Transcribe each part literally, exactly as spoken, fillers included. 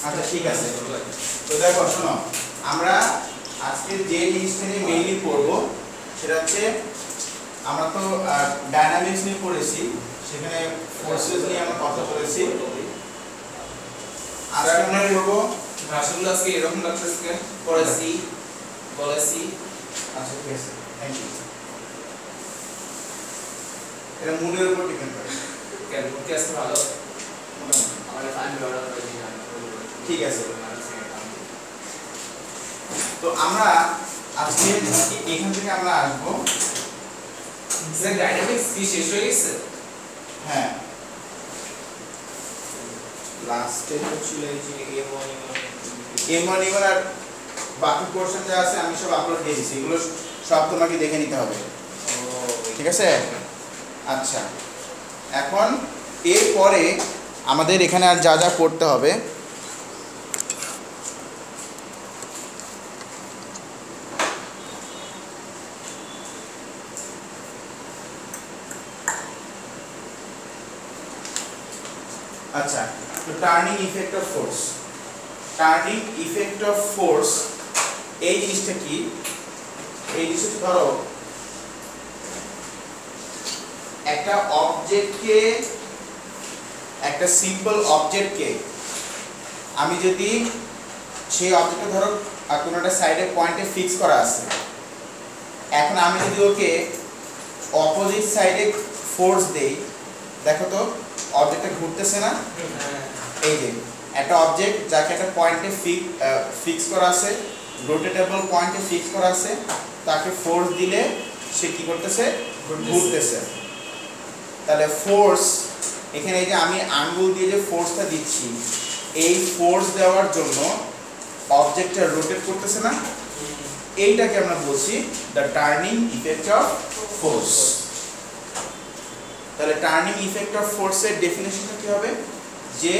আচ্ছা ঠিক আছে। তো দেখো শোনো, আমরা আজকে যে জিনিসটা নিয়ে মেইনলি পড়ব সেটা হচ্ছে, আমরা তো ডায়নামিক্স নিয়ে পড়েছি, সেখানে ফোর্সেস নিয়ে আমরা কথা বলেছি। আজকে আমরা পড়ব ভাষাগুলো আজকে এরকম লাগতেছে পড়েছি বলেছি। আচ্ছা ঠিক আছে, থ্যাংক ইউ। এটা মুডের উপর ডিপেন্ড করে। কেন কি আজকে ভালো আমাদের ফাইন অর্ডার করে দিই। ঠিক আছে। তো আমরা আজকে এখান থেকে আমরা আসব। স্যার ডাইনামিক্স কি শেষ হয়ে গেছে? হ্যাঁ, লাস্টে ছিল এই যে এম ওয়ান এম ওয়ান এবার আর বাকি পোরশন যা আছে আমি সব আপলোড দিয়ে দিয়েছি, এগুলো সব তোমাকে দেখে নিতে হবে। ঠিক আছে? আচ্ছা, এখন এরপরে আমাদের এখানে আর যা যা করতে হবে, আচ্ছা তো turning effect of force. Turning effect of force এই জিনিসটা কি? এই জিনিসটা ধরো একটা অবজেক্টকে, একটা সিম্পল অবজেক্টকে আমি যদি সেই অবজেক্টটা ধরো কোনো একটা সাইডে পয়েন্টে ফিক্স করা আছে, এখন আমি যদি ওকে অপোজিট সাইডে ফোর্স দেই, দেখো তো অবজেক্টটা ঘুরতেছে না? এই যে একটা অবজেক্ট যাকে একটা পয়েন্টে ফিক্স করা আছে, রোটেটেবল পয়েন্টে ফিক্স করা আছে, তাকে ফোর্স দিলে সে কি করতেছে? ঘুরতেছে। তাহলে ফোর্স এখানে এই যে আমি আঙ্গুল দিয়ে যে ফোর্সটা দিচ্ছি, এই ফোর্স দেওয়ার জন্য অবজেক্টটা রোটেট করতেছে না? এইটাকে আমরা বলছি the turning effect of force. তাহলে টার্নিং ইফেক্ট অফ ফোর্সের ডেফিনিশনটা কি হবে? যে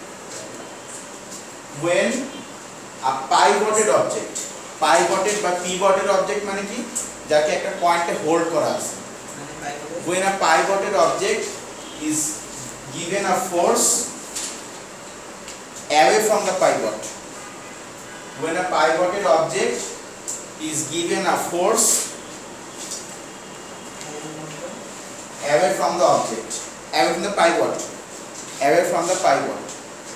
when a pivoted object, pivoted বা pivoted object মানে কি? যাকে একটা পয়েন্টে হোল্ড করা আছে। When a pivoted object is given a force away from the pivot, when a pivoted object is given a force away from the object, away from the pivot, away from the pivot.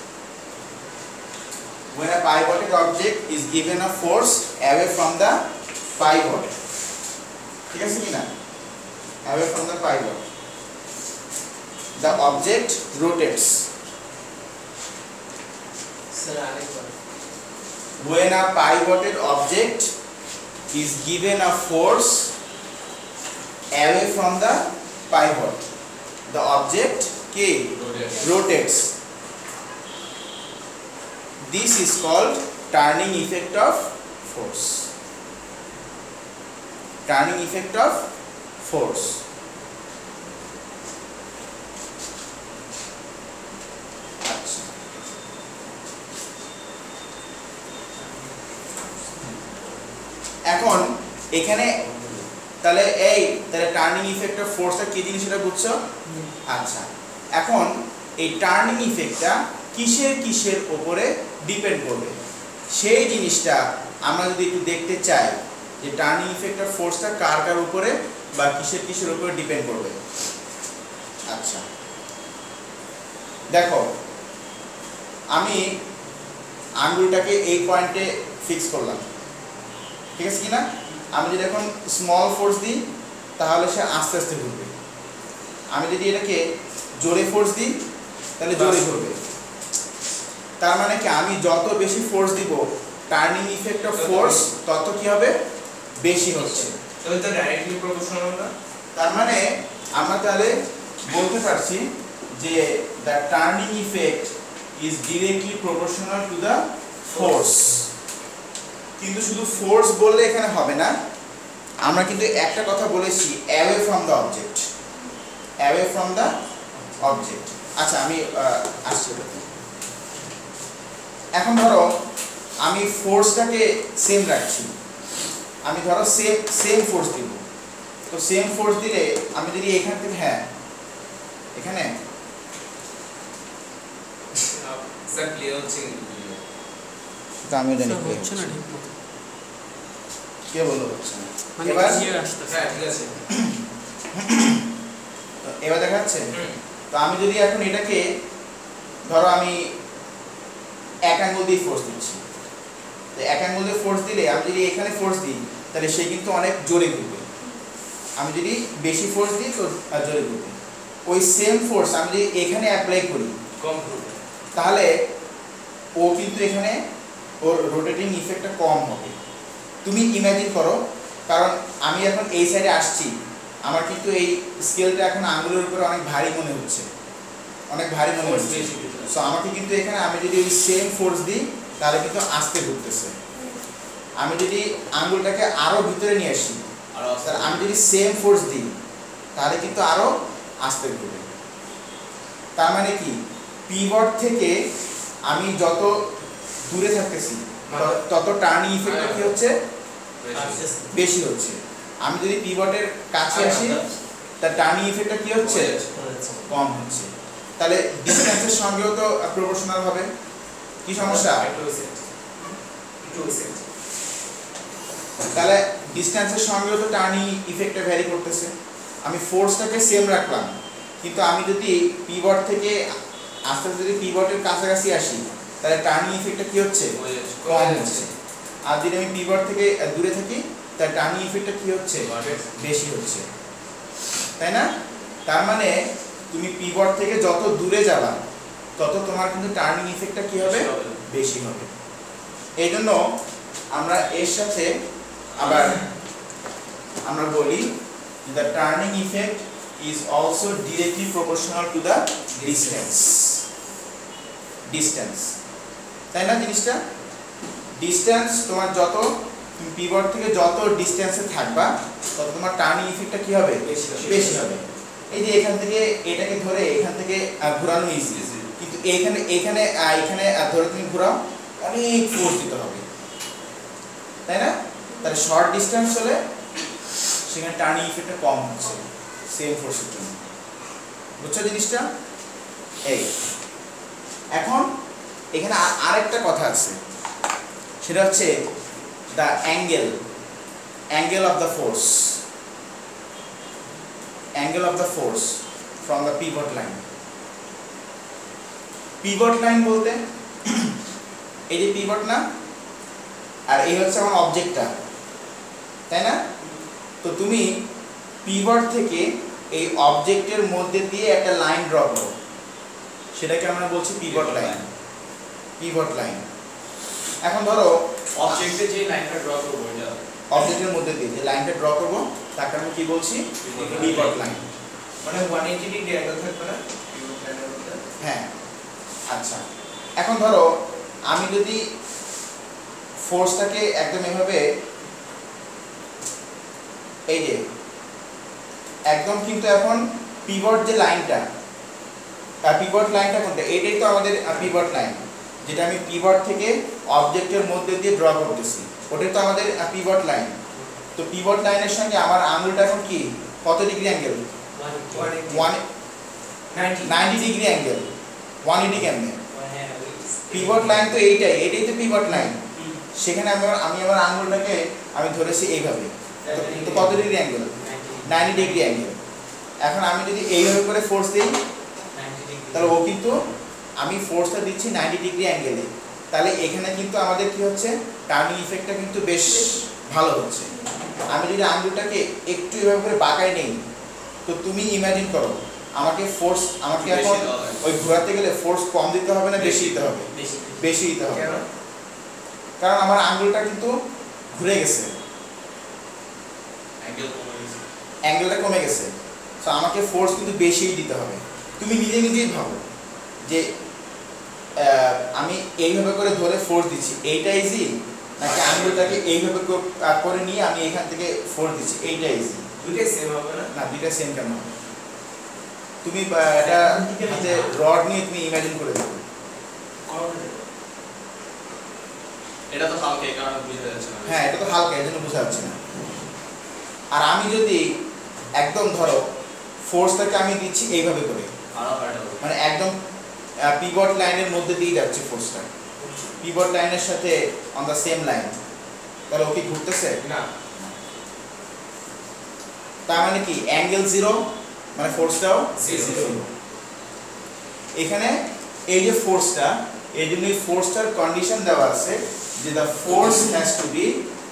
When a pivoted object is given a force away from the pivot, ঠিক আছে কি না? Away from the pivot, the object rotates. Sir আরেকবার। When a pivoted object is given a force away from the pivot, the object K Rotates. rotates. This is called turning effect of force. Turning effect of force. আচ্ছা, এখন এখানে তাহলে এই তাহলে turning effect of ফোর্সটা কি জিনিস সেটা বুঝছো? আচ্ছা, এখন এই টার্নিং ইফেক্টটা কিসের কিসের উপরে ডিপেন্ড করবে সেই জিনিসটা আমরা যদি একটু দেখতে চাই, যে টার্নিং ইফেক্ট অফ ফোর্সটা কার কার উপরে বা কিসের কিসের উপরে ডিপেন্ড করবে। আচ্ছা দেখো, আমি আঙ্গুলটাকে এই পয়েন্টে ফিক্স করলাম, ঠিক আছে কি না? আমি যদি এখন স্মল ফোর্স দিই তাহলে সে আস্তে আস্তে ঘুরবে। আমি যদি এটাকে জোরে ফোর্স দিই তাহলে জোরে ঘুরবে। তার মানে কি, আমি যত বেশি ফোর্স দিব টার্নিং ইফেক্ট অফ ফোর্স তত কি হবে? বেশি হচ্ছে। তাহলে তো ডাইরেক্টলি প্রপোর্শনাল না? তার মানে আমরা তাহলে বলতে পারছি যে the turning effect is directly proportional to the force. কিন্তু শুধু ফোর্স বললে এখানে হবে না, আমরা কিন্তু একটা কথা বলেছি, away from the object, away from the object. আচ্ছা আমি আসছি। এখন ধরো আমি ফোর্সটাকে সেম রাখছি, আমি ধরো সেম সেম ফোর্স দিব। তো সেম ফোর্স দিলে আমি যদি এখান থেকে, হ্যাঁ এখানে স্যার ক্লিয়ার হচ্ছে সেটা আমিও জানি স্যার কি হচ্ছে না ঠিক মতো কে বললো হচ্ছে না মানে এবার ক্লিয়ার আসতেছে হ্যাঁ ঠিক আছে তো এবার দেখা যাচ্ছে হুম তো আমি যদি এখন এটাকে ধরো আমি এক আঙ্গুল দিয়ে ফোর্স দিচ্ছি তো এক আঙ্গুল দিয়ে ফোর্স দিলে আমি যদি এখানে ফোর্স দিই তাহলে সে কিন্তু অনেক জোরে ঘুরবে আমি যদি বেশি ফোর্স দিই তো আহ, জোরে ঘুরবে ওই সেম ফোর্স আমি যদি এখানে অ্যাপ্লাই করি কম করবে তাহলে ও কিন্তু এখানে ওর রোটেটিং ইফেক্টটা কম হবে তুমি ইমাজিন করো কারণ আমি এখন এই সাইডে আসছি আমার কিন্তু এই স্কেলটা এখন আঙ্গুলের উপরে অনেক ভারী মনে হচ্ছে অনেক ভারী মনে Force হচ্ছে বেশি দিতে হবে। সো আমাকে কিন্তু এখানে আমি যদি ওই সেম ফোর্স দিই তাহলে কিন্তু আস্তে ঘুরতেছে আমি যদি আঙ্গুলটাকে আরো ভিতরে নিয়ে আসি আর তাহলে আমি যদি সেম ফোর্স দিই তাহলে কিন্তু আরো আস্তে ঘুরবে তার মানে কি পিভট থেকে আমি যত দূরে থাকতেছি ত- তত টার্নিং ইফেক্টটা কি হচ্ছে বেশি হচ্ছে আমি যদি পিভটের কাছে আসি তার টার্নিং ইফেক্টটা কি হচ্ছে কম হচ্ছে তাহলে ডিসটেন্সের সঙ্গেও তো প্রপোর্শনাল হবে কি সমস্যা একটু সেট একটু সেট তাহলে ডিসটেন্সের সঙ্গেও তো টার্নিং ইফেক্টটা ভ্যারি করতেছে আমি ফোর্সটাকে সেম রাখলাম কিন্তু আমি যদি পিভট থেকে আস্তে আস্তে যদি পিভটের কাছাকাছি আসি তাহলে টার্নিং ইফেক্টটা কি হচ্ছে কম হচ্ছে আর যদি আমি পিভট থেকে দূরে থাকি তাহলে টার্নিং ইফেক্টটা কি হচ্ছে বেশি হচ্ছে তাই না তার মানে তুমি পিভট থেকে যত দূরে যাবা তত তোমার কিন্তু টার্নিং ইফেক্টটা কি হবে বেশি হবে। বেশি হবে এই জন্য আমরা এর সাথে আবার আমরা বলি the turning effect is also directly proportional to the distance distance তাই না জিনিসটা ডিসটেন্স তোমার যত তুমি পিভট থেকে যত ডিসটেন্সে থাকবা তত তোমার টার্নিং ইফেক্টটা কি হবে বেশি হবে। বেশি হবে এই যে এখান থেকে এটাকে ধরে এখান থেকে আহ, ঘোরানো ইজি Easy। কিন্তু এখানে এখানে আহ, এখানে আহ, ধরে তুমি ঘোরাও অনেক ফোর্স দিতে হবে তাই না তাহলে শর্ট ডিসটেন্স হলে সেখানে টার্নিং ইফেক্টটা কম হচ্ছে সেম ফোর্সের জন্য বুঝছো জিনিসটা এই এখন এখানে আর- আরেকটা কথা আছে সেটা হচ্ছে the angle angle of the force angle of the force from the pivot line pivot line বলতে এই যে পিভট না আর এই হচ্ছে আমার অবজেক্টটা তাই না তো তুমি পিভট থেকে এই অবজেক্টের মধ্যে দিয়ে একটা লাইন ড্র করো সেটাকে আমরা বলছি পিভট লাইন পিভট লাইন এখন ধরো অবজেক্টে যে লাইনটা ড্র করব এটা অবজেক্টের মধ্যে দিয়ে যে লাইনটা ড্র করব তাকে আমি কি বলছি পিভট লাইন মানে একশো আশি ডিগ্রি অ্যাঙ্গেল থাকবে না পিভট লাইনের মধ্যে হ্যাঁ আচ্ছা এখন ধরো আমি যদি ফোর্সটাকে একদম এভাবে এই যে একদম কিন্তু এখন পিভট যে লাইনটা পিভট লাইনটা কোনটা এটাই তো আমাদের পিভট লাইন যেটা আমি পিভট থেকে অবজেক্টের মধ্যে দিয়ে ড্র করতেছি ওটাই তো আমাদের পিভট লাইন তো পিভট লাইনের সঙ্গে আমার আঙুলটা এখন কি কত degree angle one ninety degree angle one eighty কেমনে পিভট লাইন তো এইটাই এটাই তো পিভট লাইন সেখানে আমি আমার আমি আমার আঙুলটাকে আমি ধরেছি এইভাবে তো- তো কত degree angle ninety degree angle এখন আমি যদি এইভাবে করে ফোর্স দিই তাহলে ও কিন্তু আমি ফোর্সটা দিচ্ছি নাইনটি ডিগ্রি অ্যাঙ্গেলে তাহলে এখানে কিন্তু আমাদের কি হচ্ছে টার্নিং ইফেক্টটা কিন্তু বেশ ভালো হচ্ছে আমি যদি আঙুলটাকে একটু এভাবে করে বাঁকাই নেই তো তুমি ইমাজিন করো আমাকে ফোর্স আমাকে বেশি এখন দেওয়া লাগে। ওই ঘোরাতে গেলে ফোর্স কম দিতে হবে না বেশি দিতে হবে বেশি দিতে হবে কেন কারণ আমার আঙুলটা কিন্তু ঘুরে গেছে অ্যাঙ্গেল কমে গেছে অ্যাঙ্গেলটা কমে গেছে তো আমাকে ফোর্স কিন্তু বেশিই দিতে হবে তুমি নিজে নিজেই ভাবো যে আহ, আমি এইভাবে করে ধরে ফোর্স দিচ্ছি এইটা ইজি নাকি আঙুলটাকে এইভাবে কর- আহ, করে নিয়ে আমি এখান থেকে ফোর্স দিচ্ছি এইটা ইজি দুটোই সেম হবে না না দুইটা সেম কেন হবে? তুমি আহ, এটা হাতে রড নিয়ে তুমি ইমাজিন করে দেখো এটা তো হালকা এই কারণে বুঝা যাচ্ছে না হ্যাঁ এটা তো হালকা এই জন্য বোঝা যাচ্ছে না আর আমি যদি একদম ধরো ফোর্সটাকে আমি দিচ্ছি এইভাবে করে আরো হার্ড হবে মানে একদম পিভট লাইনের মধ্যে দিয়ে যাচ্ছে ফোর্সটা পিভট লাইনের সাথে অন দা সেম লাইন, তাহলে ও কি ঘুরতেছে না, তার মানে কি অ্যাঙ্গেল জিরো মানে ফোর্সটাও জিরো। এখানে এই যে ফোর্সটা, এই জন্য এই ফোর্সটার কন্ডিশন দেওয়া আছে যে the force has to be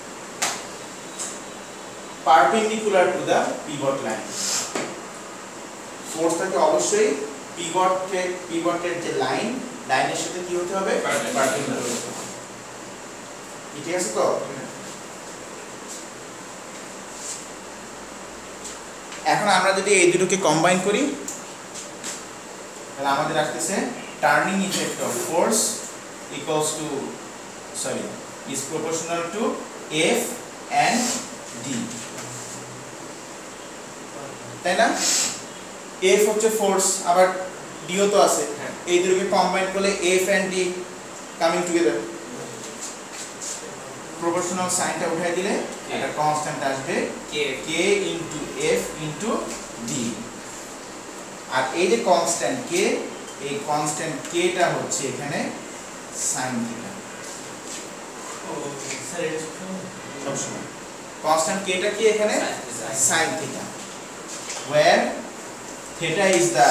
perpendicular to the pivot line. ফোর্সটাকে অবশ্যই পিভটের পিভটের যে লাইন, লাইনের সাথে কি হতে হবে, পারপেন্ডিকুলার হতে হবে। ঠিক আছে তো? এখন আমরা যদি এই দুটোকে কম্বাইন করি তাহলে আমাদের আসতেছে turning effect of force equals to sorry is proportional to F and D, তাই না? এফ হচ্ছে ফোর্স, আবার ডিও তো আছে, এই দুটোকে কম্বাইন করলে F and D coming together. Proportional সাইনটা উঠাই দিলে একটা কনস্ট্যান্ট আসবে K K into F into D. আর এই যে কনস্ট্যান্ট কে, এই কনস্ট্যান্ট কেটা হচ্ছে এখানে সাইন থিটা। স্যার এটা সবসময় কনস্ট্যান্ট কেটা কি এখানে sine theta, where theta is the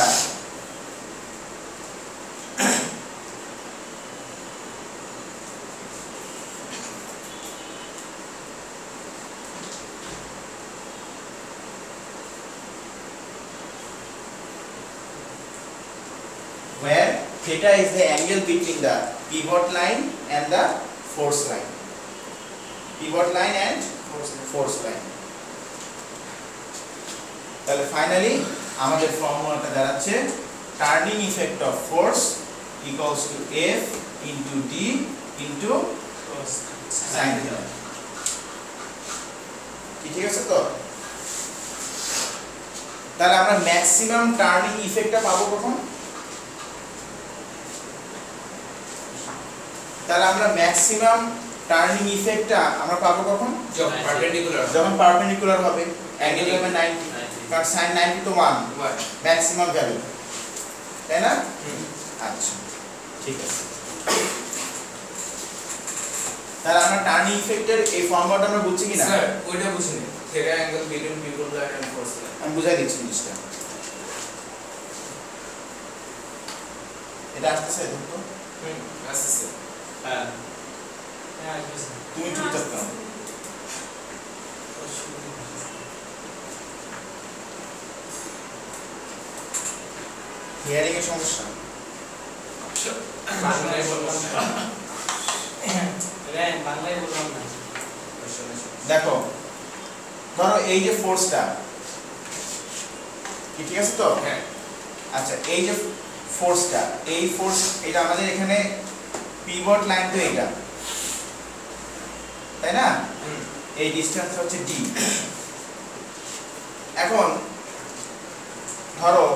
where theta is the angle between the pivot line and the force line, pivot line and force line। তাহলে ফাইনালি আমাদের ফর্মুলাটা দাঁড়াচ্ছে turning effect of force equals to F into D into sine theta. ঠিক আছে তো? তাহলে আমরা maximum turning ইফেক্টটা পাবো কখন? তাহলে আমরা ম্যাক্সিমাম টার্নিং ইফেক্টটা আমরা পাবো কখন? যখন পারপেন্ডিকুলার যখন পারপেন্ডিকুলার হবে, অ্যাঙ্গেল হবে নাইনটি, কারণ sin নাইনটি তো ওয়ান ম্যাক্সিমাম ভ্যালু, তাই না? আচ্ছা ঠিক আছে। তাহলে আমরা টার্নিং ইফেক্টের এই ফর্মুলাটা আমরা বুঝছি কিনা? স্যার ওইটা বুঝিনি, theta angle between pivot line and force line. আমি বুঝাই দিচ্ছি জিনিসটা। এটা আসতেছে দেখো। হুম আচ্ছা স্যার। হ্যাঁ হ্যাঁ তুমি চুপচাপ থাকো। হিয়ারিং এর সমস্যা বাংলায় বললাম না, হ্যাঁ বাংলায় বললাম না। দেখো, ধরো এই যে ফোর্সটা, ঠিক আছে তো? হ্যাঁ আচ্ছা এই যে ফোর্সটা, এই ফোর্স এটা আমাদের এখানে পিভট লাইন তো এটা, তাই না? হুম এই ডিসটেন্স হচ্ছে ডি। এখন ধরো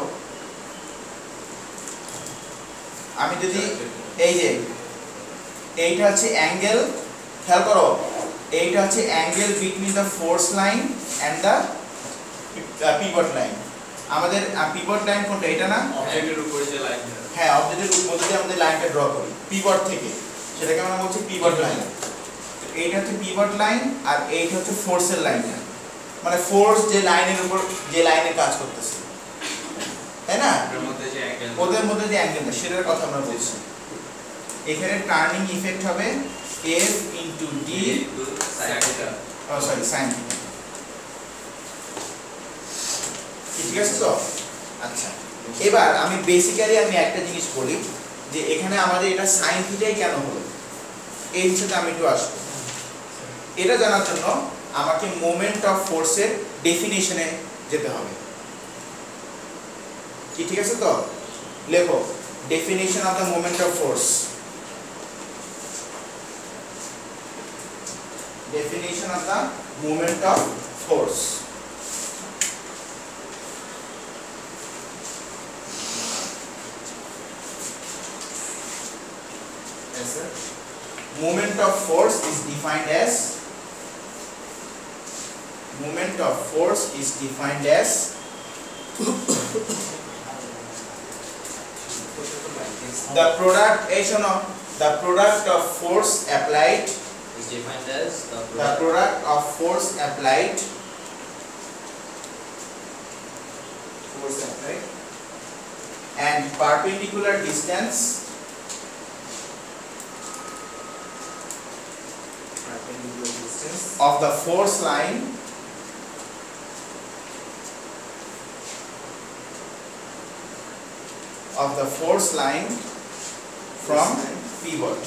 আমি যদি এই যে এইটা হচ্ছে অ্যাঙ্গেল, খেয়াল করো, এইটা হচ্ছে angle between the force line and the pivot line. আমাদের পিভট লাইন কোনটা? এটা না? অবজেক্টের উপরে যে লাইন, হ্যাঁ, অবজেক্টের উপর দিয়ে আমাদের লাইনটা ড্র করি পিভট থেকে, সেটাকে আমরা বলছি পিভট লাইন। এইটা হচ্ছে পিভট লাইন আর এইটা হচ্ছে ফোর্সের লাইন, মানে ফোর্স যে লাইনের উপর যে লাইনে কাজ করতেছে, তাই না? এর মধ্যে যে অ্যাঙ্গেল, ওদের মধ্যে যে অ্যাঙ্গেলটা সেটার কথা আমরা বলছি। এখানে টার্নিং ইফেক্ট হবে F into D sine theta. Oh sorry sine theta. ঠিক আছে তো? আচ্ছা এবার আমি বেসিক্যালি আমি একটা জিনিস বলি যে এখানে আমাদের এটা সাইন থিটাই কেন হলো, এই বিষয়টা আমি একটু আসবো। এটা জানার জন্য আমাকে মোমেন্ট অফ ফোর্সের ডেফিনিশনে যেতে হবে। কি ঠিক আছে তো? লেখো definition of the moment of force. Definition of the moment of force. Yes, sir. Moment of force is defined as moment of force is defined as the product এই শোনো the product of force applied is defined as the the product product of force applied force applied and perpendicular distance perpendicular distance of the force line of the force line from pivot.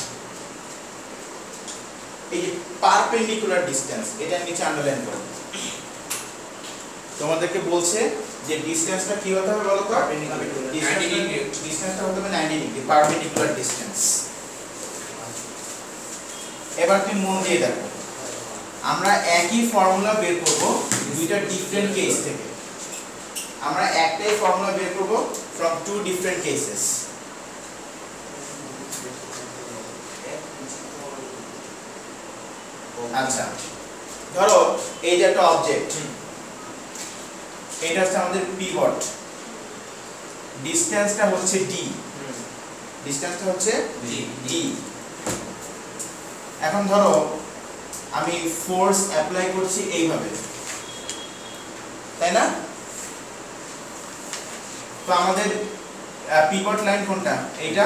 এই যে perpendicular distance এটা নিচে underline করো। তোমাদেরকে বলছে যে ডিসটেন্সটা কি হতে হবে বলো তো? ninety degree ডিসটেন্সটা হতে হবে ninety ডিগ্রি, পারপেন্ডিকুলার ডিসটেন্স। এবার তুমি মন দিয়ে দেখো, আমরা একই ফর্মুলা বের করব দুইটা ডিফারেন্ট কেস থেকে। আমরা একটাই ফর্মুলা বের করব from two different cases. আচ্ছা, ধরো এই যে একটা অবজেক্ট, এটা হচ্ছে আমাদের পিভট, ডিসটেন্সটা হচ্ছে d, ডিসটেন্সটা হচ্ছে d। এখন ধরো আমি ফোর্স অ্যাপ্লাই করছি এইভাবে, তাই না? তো আমাদের পিভট লাইন কোনটা? এইটা,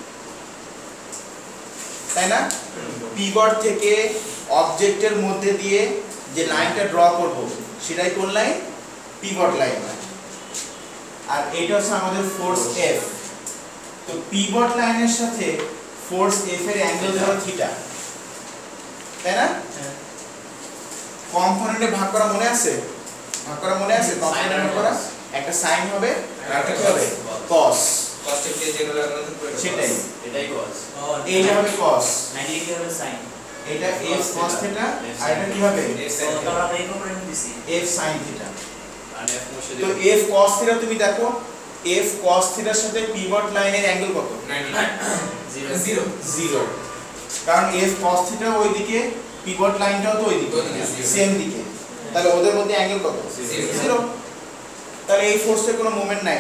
তাই না? পিভট থেকে অবজেক্টের মধ্যে দিয়ে যে লাইনটা ড্র করব সেটাই কোন লাইন? Pivot line. আর এইটা হচ্ছে আমাদের ফোর্স F। তো পিভট লাইনের সাথে ফোর্স F এর অ্যাঙ্গেল ধরো থিটা, তাই না? কম্পোনেন্টে ভাগ করা মনে আছে? ভাগ করা মনে আছে? কম্পোনেন্টে ভাগ করা একটা সাইন হবে আর একটা কি হবে? cos। cos থেকে যেগুলো লাগানো হবে সেটাই, এটাই cos এইটা হবে cos, ninety ডিগ্রি হবে sin এটা f cos থিটা আর এটা কি হবে? f sin তো আমরা এই কম্পোনেন্ট দিছি f sin থিটা। আর f মুছে তো দিই f cos থিটা তুমি দেখো, f cos থিটার সাথে পিভট লাইনের অ্যাঙ্গেল কত? ninety zero zero. কারণ f cos থিটা ওইদিকে, পিভট লাইনটাও তো ওইদিকে, ওইদিকে, zero। সেম দিকে, তাহলে ওদের মধ্যে অ্যাঙ্গেল কত? Zero। জিরো। তাহলে এই ফোর্সের কোনো মোমেন্ট নাই।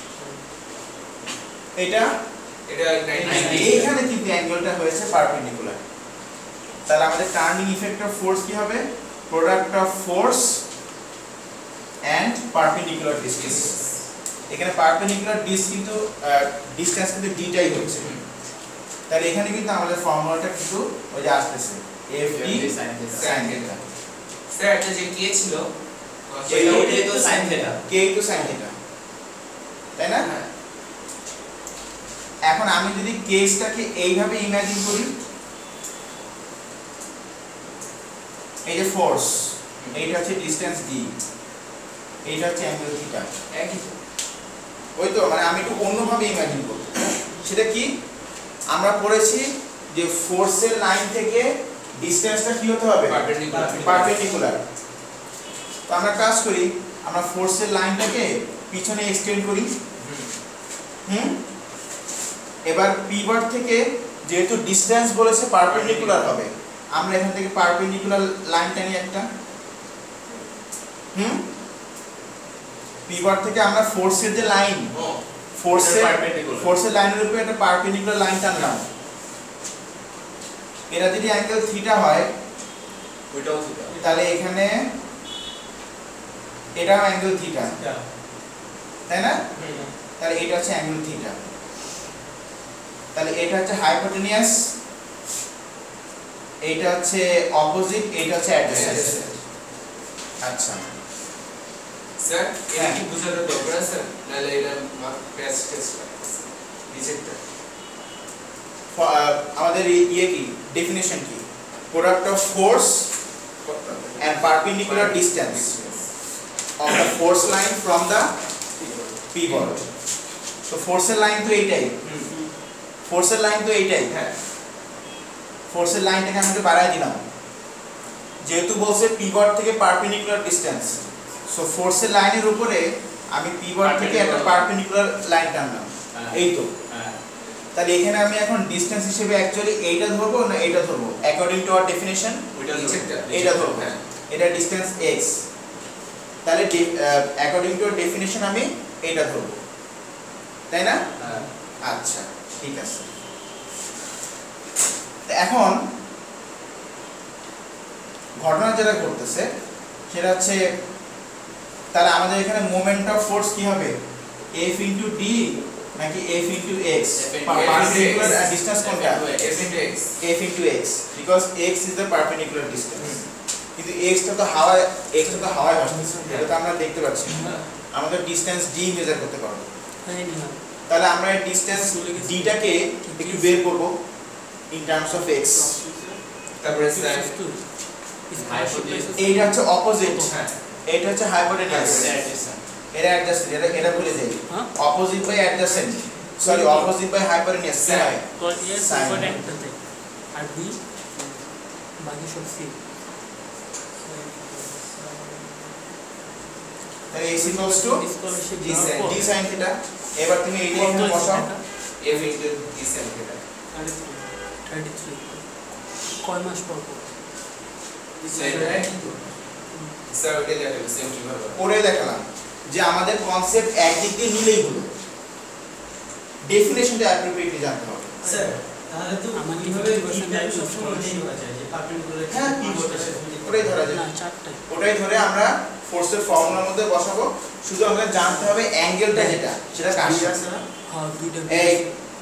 এটা এটা ninety এইখানে কিন্তু অ্যাঙ্গেলটা হয়েছে পারপেন্ডিকুলার। তাহলে আমাদের টার্নিং ইফেক্ট অফ ফোর্স কি হবে? Product of force and perpendicular distance. এখানে পারপেন্ডিকুলার ডিস কিন্তু ডিসটেন্স কিন্তু ডিটাই হচ্ছে। তাহলে এখানে কিন্তু আমাদের ফর্মুলাটা কিন্তু ওই যে আসতেছে f d sin theta। Sir এটা যে কি ছিল এইটাই তো sin theta k into sin theta, তাই না? এখন আমি যদি কেসটাকে এইভাবে ইমাজিন করি, এই যে ফোর্স, এইটা হচ্ছে ডিসটেন্স d, এইটা হচ্ছে অ্যাঙ্গেল থিটা, একই ওই তো মানে আমি একটু অন্যভাবে ইমাজিন করব। সেটা কি? আমরা পড়েছি যে ফোর্সের লাইন থেকে ডিসটেন্সটা কি হতে হবে? Perpendicular perpendicular. তো আমরা কাজ করি, আমরা ফোর্সের লাইনটাকে পিছনে এক্সটেন্ড করি। হুম, এবার পিভট থেকে যেহেতু ডিসটেন্স বলেছে পারপেন্ডিকুলার হবে, আমরা এখান থেকে পারপেন্ডিকুলার লাইন টানি একটা। হুম, পিভট থেকে আমরা ফোর্সের যে লাইন, ও ফোর্সের perpendicular। ফোর্সের লাইনের উপরে একটা পারপেন্ডিকুলার লাইন টানলাম। এটা যদি অ্যাঙ্গেল থিটা হয় ওইটাও থিটা তাহলে এখানে এটাও অ্যাঙ্গেল থিটা, তাই না? তাহলে এটা হচ্ছে অ্যাঙ্গেল থিটা। তাহলে এটা হচ্ছে হাইপোটেনিয়াস, এটা হচ্ছে অপোজিট, এটা হচ্ছে অ্যাডজেসেন্ট। আচ্ছা, স্যার এটা হ্যাঁ। কি বুঝাতে দরকার আছে নালে এটা প্যাচ টেস্ট লাগছে রিজেক্টেড ফ- আহ, আমাদের এই ইয়ে কি ডেফিনিশন কি? Product of force and perpendicular distance of the force line from the pivot. তো ফোর্সের লাইন তো এইটাই, ফোর্সের লাইন তো এইটাই। হ্যাঁ ফোর্সের লাইনটাকে আমি একটু বাড়াই দিলাম, যেহেতু বলছে পিভট থেকে পারপেন্ডিকুলার ডিসটেন্স, সো ফোর্সের লাইনের উপরে আমি পিভট থেকে একটা পারপেন্ডিকুলার লাইন টানলাম, এই তো। তাহলে এখানে আমি এখন ডিসটেন্স হিসেবে অ্যাকচুয়ালি এইটা ধরবো না এইটা ধরবো? অ্যাকর্ডিং টু আওয়ার ডেফিনিশন ওইটা রিজেক্টেড এইটা ধরবো, হ্যাঁ এটা ডিসটেন্স x। তাহলে অ্যাকর্ডিং টু ডেফিনিশন আমি এইটা ধরবো, তাই না? হ্যাঁ আচ্ছা, ঠিক আছে। এখন ঘটনা যেটা ঘটতেছে সেটা হচ্ছে তাহলে আমাদের এখানে মোমেন্ট অফ ফোর্স কি হবে F into D নাকি F into X perpendicular distance কোনটা F into X F into X because X is the perpendicular distance কিন্তু X টা তো হাওয়ায় X টা তো হাওয়ায় ভাসতেছে এটা তো আমরা দেখতে পাচ্ছি আমাদের ডিসটেন্স D মেজার করতে পারবো তাহলে আমরা এই ডিসটেন্স D টাকে একটু বের করব in terms of X তারপরে স্যার এইটা হচ্ছে অপোজিট হ্যাঁ এটা হচ্ছে হাইপোটেনিয়াস এটা অ্যাডজাসেন্ট এটা এটা ভুলে যাই opposite by adjacent sorry opposite by hypotenuse কি হয় কজ এর ইম্পর্টেন্ট আর বি বাকি সব সি তাহলে is equals to scholarship d sin d sin theta এবার তুমি এইটা এখানে বসাও F into D sin theta thirty three কয় মাস পর পর স্যার ওটা দেখো সেম কিভাবে পরে দেখালাম যে আমাদের কনসেপ্ট একদিক দিয়ে নিলেই হলো ডেফিনেশনটা অ্যাপ্রোপ্রিয়েটলি জানতে হবে স্যার তাহলে তো আমার কিভাবে কিভাবে কিভাবে সব সময় ওটাই ধরা যায় যে পার্টিকুলার হ্যাঁ কি বলতেছে ওটাই ধরা যায় না চারটায় ওটাই ধরে আমরা ফোর্সের ফর্মুলার মধ্যে বসাবো শুধু আমরা জানতে হবে অ্যাঙ্গেলটা যেটা সেটা কাছে আছে না হ্যাঁ দুইটা এই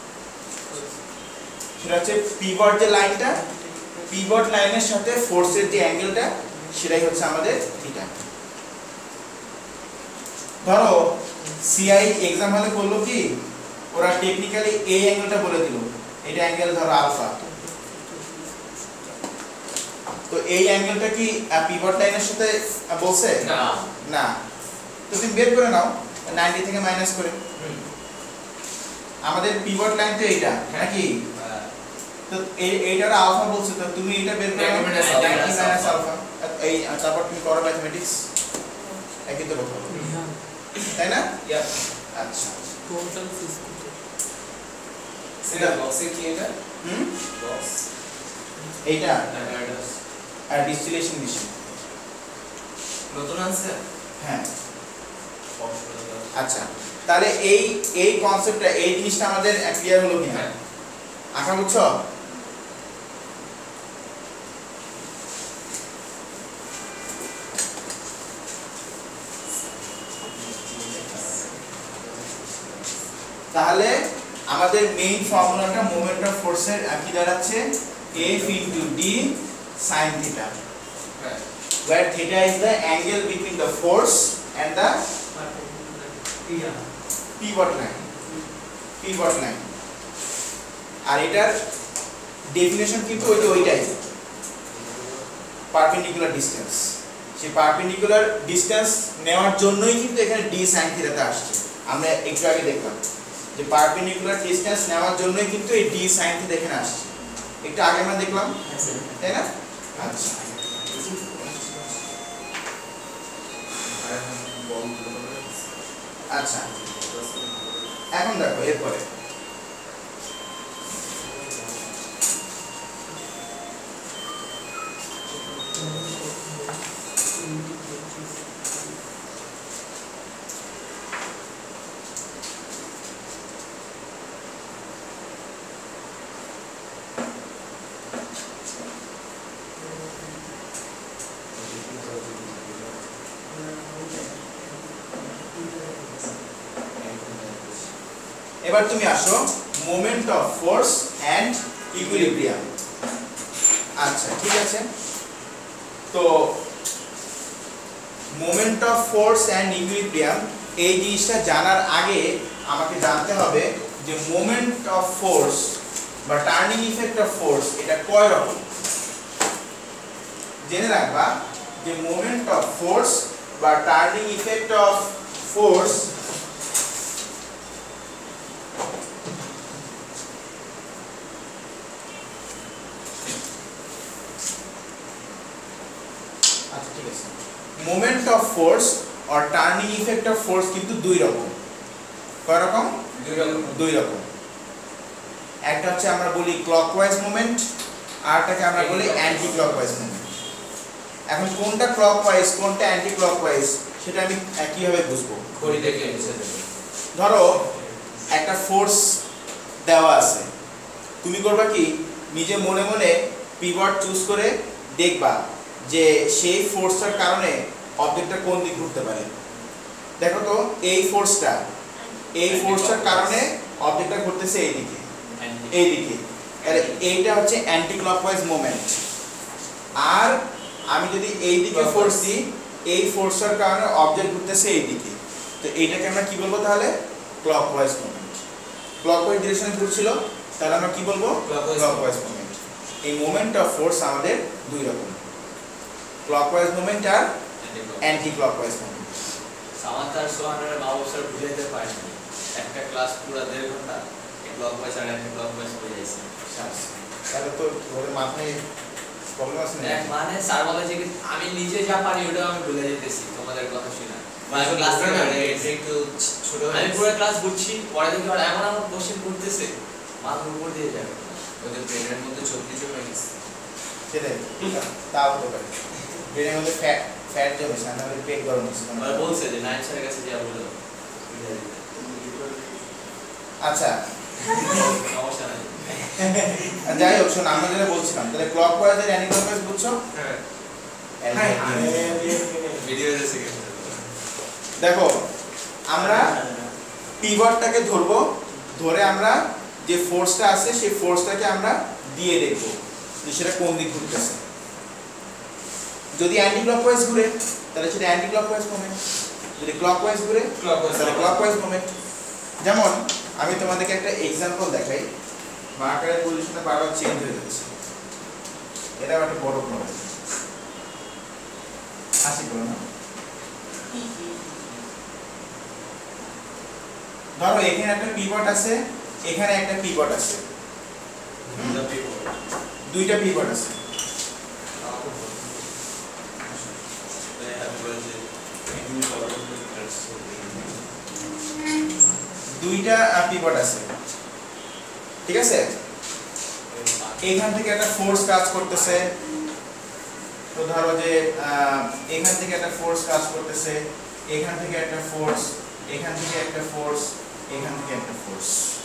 সেটা হচ্ছে পিভট যে লাইনটা পিভট লাইনের সাথে ফোর্সের যে অ্যাঙ্গেলটা সেটাই হচ্ছে আমাদের থিটা ধরো সিআই এক্সাম হলে বললো কি ওরা টেকনিক্যালি এই অ্যাঙ্গেলটা বলে দিল এটা অ্যাঙ্গেল ধরো আলফা তো এই অ্যাঙ্গেলটা কি পিভট লাইনের সাথে বলছে না না তো তুমি বের করে নাও নব্বই থেকে মাইনাস করে আমাদের পিভট লাইন তো এইটা নাকি তো এই এইটার আলফা বলছে তো তুমি এটা বের করে নাও ninety minus ninety alpha. minus alpha এই তারপর তুমি করো ম্যাথমেটিক্স একই তো কথা হ্যাঁ তাই না ইয়া আচ্ছা টোটাল ফিস সেটা বক্সে কি এটা হুম বক্স এইটা অ্যাডাস আর ডিস্টিলেশন মেশিন নতুন আনসার হ্যাঁ আচ্ছা তাহলে এই এই কনসেপ্টটা এই জিনিসটা আমাদের ক্লিয়ার হলো কিনা হ্যাঁ আশা বুঝছো তাহলে আমাদের মেইন ফর্মুলাটা মোমেন্ট অফ ফোর্সের কি দাঁড়াচ্ছে F into D sin theta হ্যাঁ where theta is the angle between the force and the pivot line pivot line আর এটার ডেফিনিশন কিন্তু ওই যে ওইটাই পারপেন্ডিকুলার ডিসটেন্স সেই পারপেন্ডিকুলার ডিসটেন্স নেওয়ার জন্যই কিন্তু এখানে d sin theta তে আসছে আমরা একটু আগে দেখলাম যে পারপেন্ডিকুলার ডিসটেন্স নেওয়ার জন্যই কিন্তু এই d sin theta এখানে আসছে একটু আগে আমরা দেখলাম তাই না আচ্ছা আচ্ছা এখন দেখো এরপরে এবার তুমি আসো moment of force and equilibrium আচ্ছা ঠিক আছে তো moment of force and equilibrium এই জিনিসটা জানার আগে আমাকে জানতে হবে যে মোমেন্ট অফ ফোর্স বা টার্নিং ইফেক্ট অফ ফোর্স এটা কয় রকম জেনে রাখবা যে মোমেন্ট অফ ফোর্স বা turning effect of force moment of force আর টার্নিং ইফেক্ট অফ ফোর্স কিন্তু দুই রকম কয় রকম দুই রকম দুই রকম একটা হচ্ছে আমরা বলি ক্লকওয়াইজ মোমেন্ট আর একটাকে আমরা বলি অ্যান্টি ক্লকওয়াইজ মোমেন্ট এখন কোনটা ক্লকওয়াইজ কোনটা অ্যান্টি ক্লকওয়াইজ সেটা আমি কিভাবে বুঝবো ঘড়ি দেখে এসে দেবে ধরো একটা ফোর্স দেওয়া আছে তুমি করবা কি নিজে মনে মনে পিভট চুজ করে দেখবা যে সেই ফোর্সটার কারণে অবজেক্টটা কোন দিকে ঘুরতে পারে। দেখো তো এই ফোর্সটা এই ফোর্সটার কারণে অবজেক্টটা ঘুরতেছে এই দিকে এই দিকে, তাহলে এইটা হচ্ছে অ্যান্টি ক্লকওয়াইজ মোমেন্ট। আর আমি যদি এই দিকে ফোর্স দিই এই ফোর্সের কারণে অবজেক্ট ঘুরতেছে এই দিকে, তো এইটাকে আমরা কি বলবো তাহলে ক্লকওয়াইজ মোমেন্ট। ক্লকওয়াইজ ডিরেকশনে ঘুরছিল তাহলে আমরা কি বলবো ক্লকওয়াইজ মোমেন্ট। এই মোমেন্ট অফ ফোর্স আমাদের দুই রকম, ক্লকওয়াইজ মোমেন্ট আর অ্যান্টি ক্লকওয়াইজ মোমেন্ট। সামান্তার সোহানের মা বছর বুঝাইতে পারেনি একটা ক্লাস পুরো দেড় ঘন্টা ক্লকওয়াইজ আর অ্যান্টি ক্লকওয়াইজ হয়ে যাইছে। তাহলে তো ওদের মাথায় প্রবলেম আছে না? এক মানে স্যার বলে যে আমি নিজে যা পারি ওটা আমি ভুলে যেতেছি তোমাদের কথা শুনে। মানে ক্লাস পুরো না, থেকে এটা একটু ছোট হয়ে আমি গেছে। পুরো ক্লাস বুঝছি, পরে দেখি আর এমন এমন কোশ্চেন করতেছে মাথার উপর দিয়ে যাবে। ওদের ব্রেনের মধ্যে চর্বি জমে গেছে। সেটাই তাও হতে পারে, ব্রেনের মধ্যে ফ্যাট ফ্যাট জমেছে, আমাদের পেট গরম হচ্ছে। মানে বলছে যে নাইন স্যারের কাছে যা বলে দাও। আচ্ছা সমস্যা নাই। যাই হোক, শোনো আমরা যেটা বলছিলাম, তাহলে ক্লকওয়াইজ আর অ্যান্টি ক্লকওয়াইজ বুঝছো? হ্যাঁ হ্যাঁ। ভিডিও এসে গেছে। দেখো আমরা পিভটটাকে ধরবো, ধরে আমরা যে ফোর্সটা আছে সেই ফোর্সটাকে আমরা দিয়ে দেখবো যে সেটা কোন দিক ঘুরতেছে। যদি অ্যান্টি ক্লকওয়াইজ ঘুরে তাহলে সেটা অ্যান্টি ক্লকওয়াইজ মোমেন্ট, যদি ক্লকওয়াইজ ঘুরে ক্লকওয়াইজ তাহলে ক্লকওয়াইজ মোমেন্ট। যেমন আমি তোমাদেরকে একটা এক্সাম্পল দেখাই, মার্কারের পজিশনটা বারবার চেঞ্জ হয়ে যাচ্ছে, এটা একটা বড় প্রবলেম। হাসি করো না। ধরো এখানে একটা পিভট আছে, এখানে একটা পিভট আছে, দুইটা পিভট আছে। দুইটা পিভট আছে, ঠিক আছে? এখান থেকে একটা ফোর্স কাজ করতেছে, তো ধরো যে এখান থেকে একটা ফোর্স কাজ করতেছে, এখান থেকে একটা ফোর্স, এখান থেকে একটা ফোর্স, এখান থেকে একটা ফোর্স।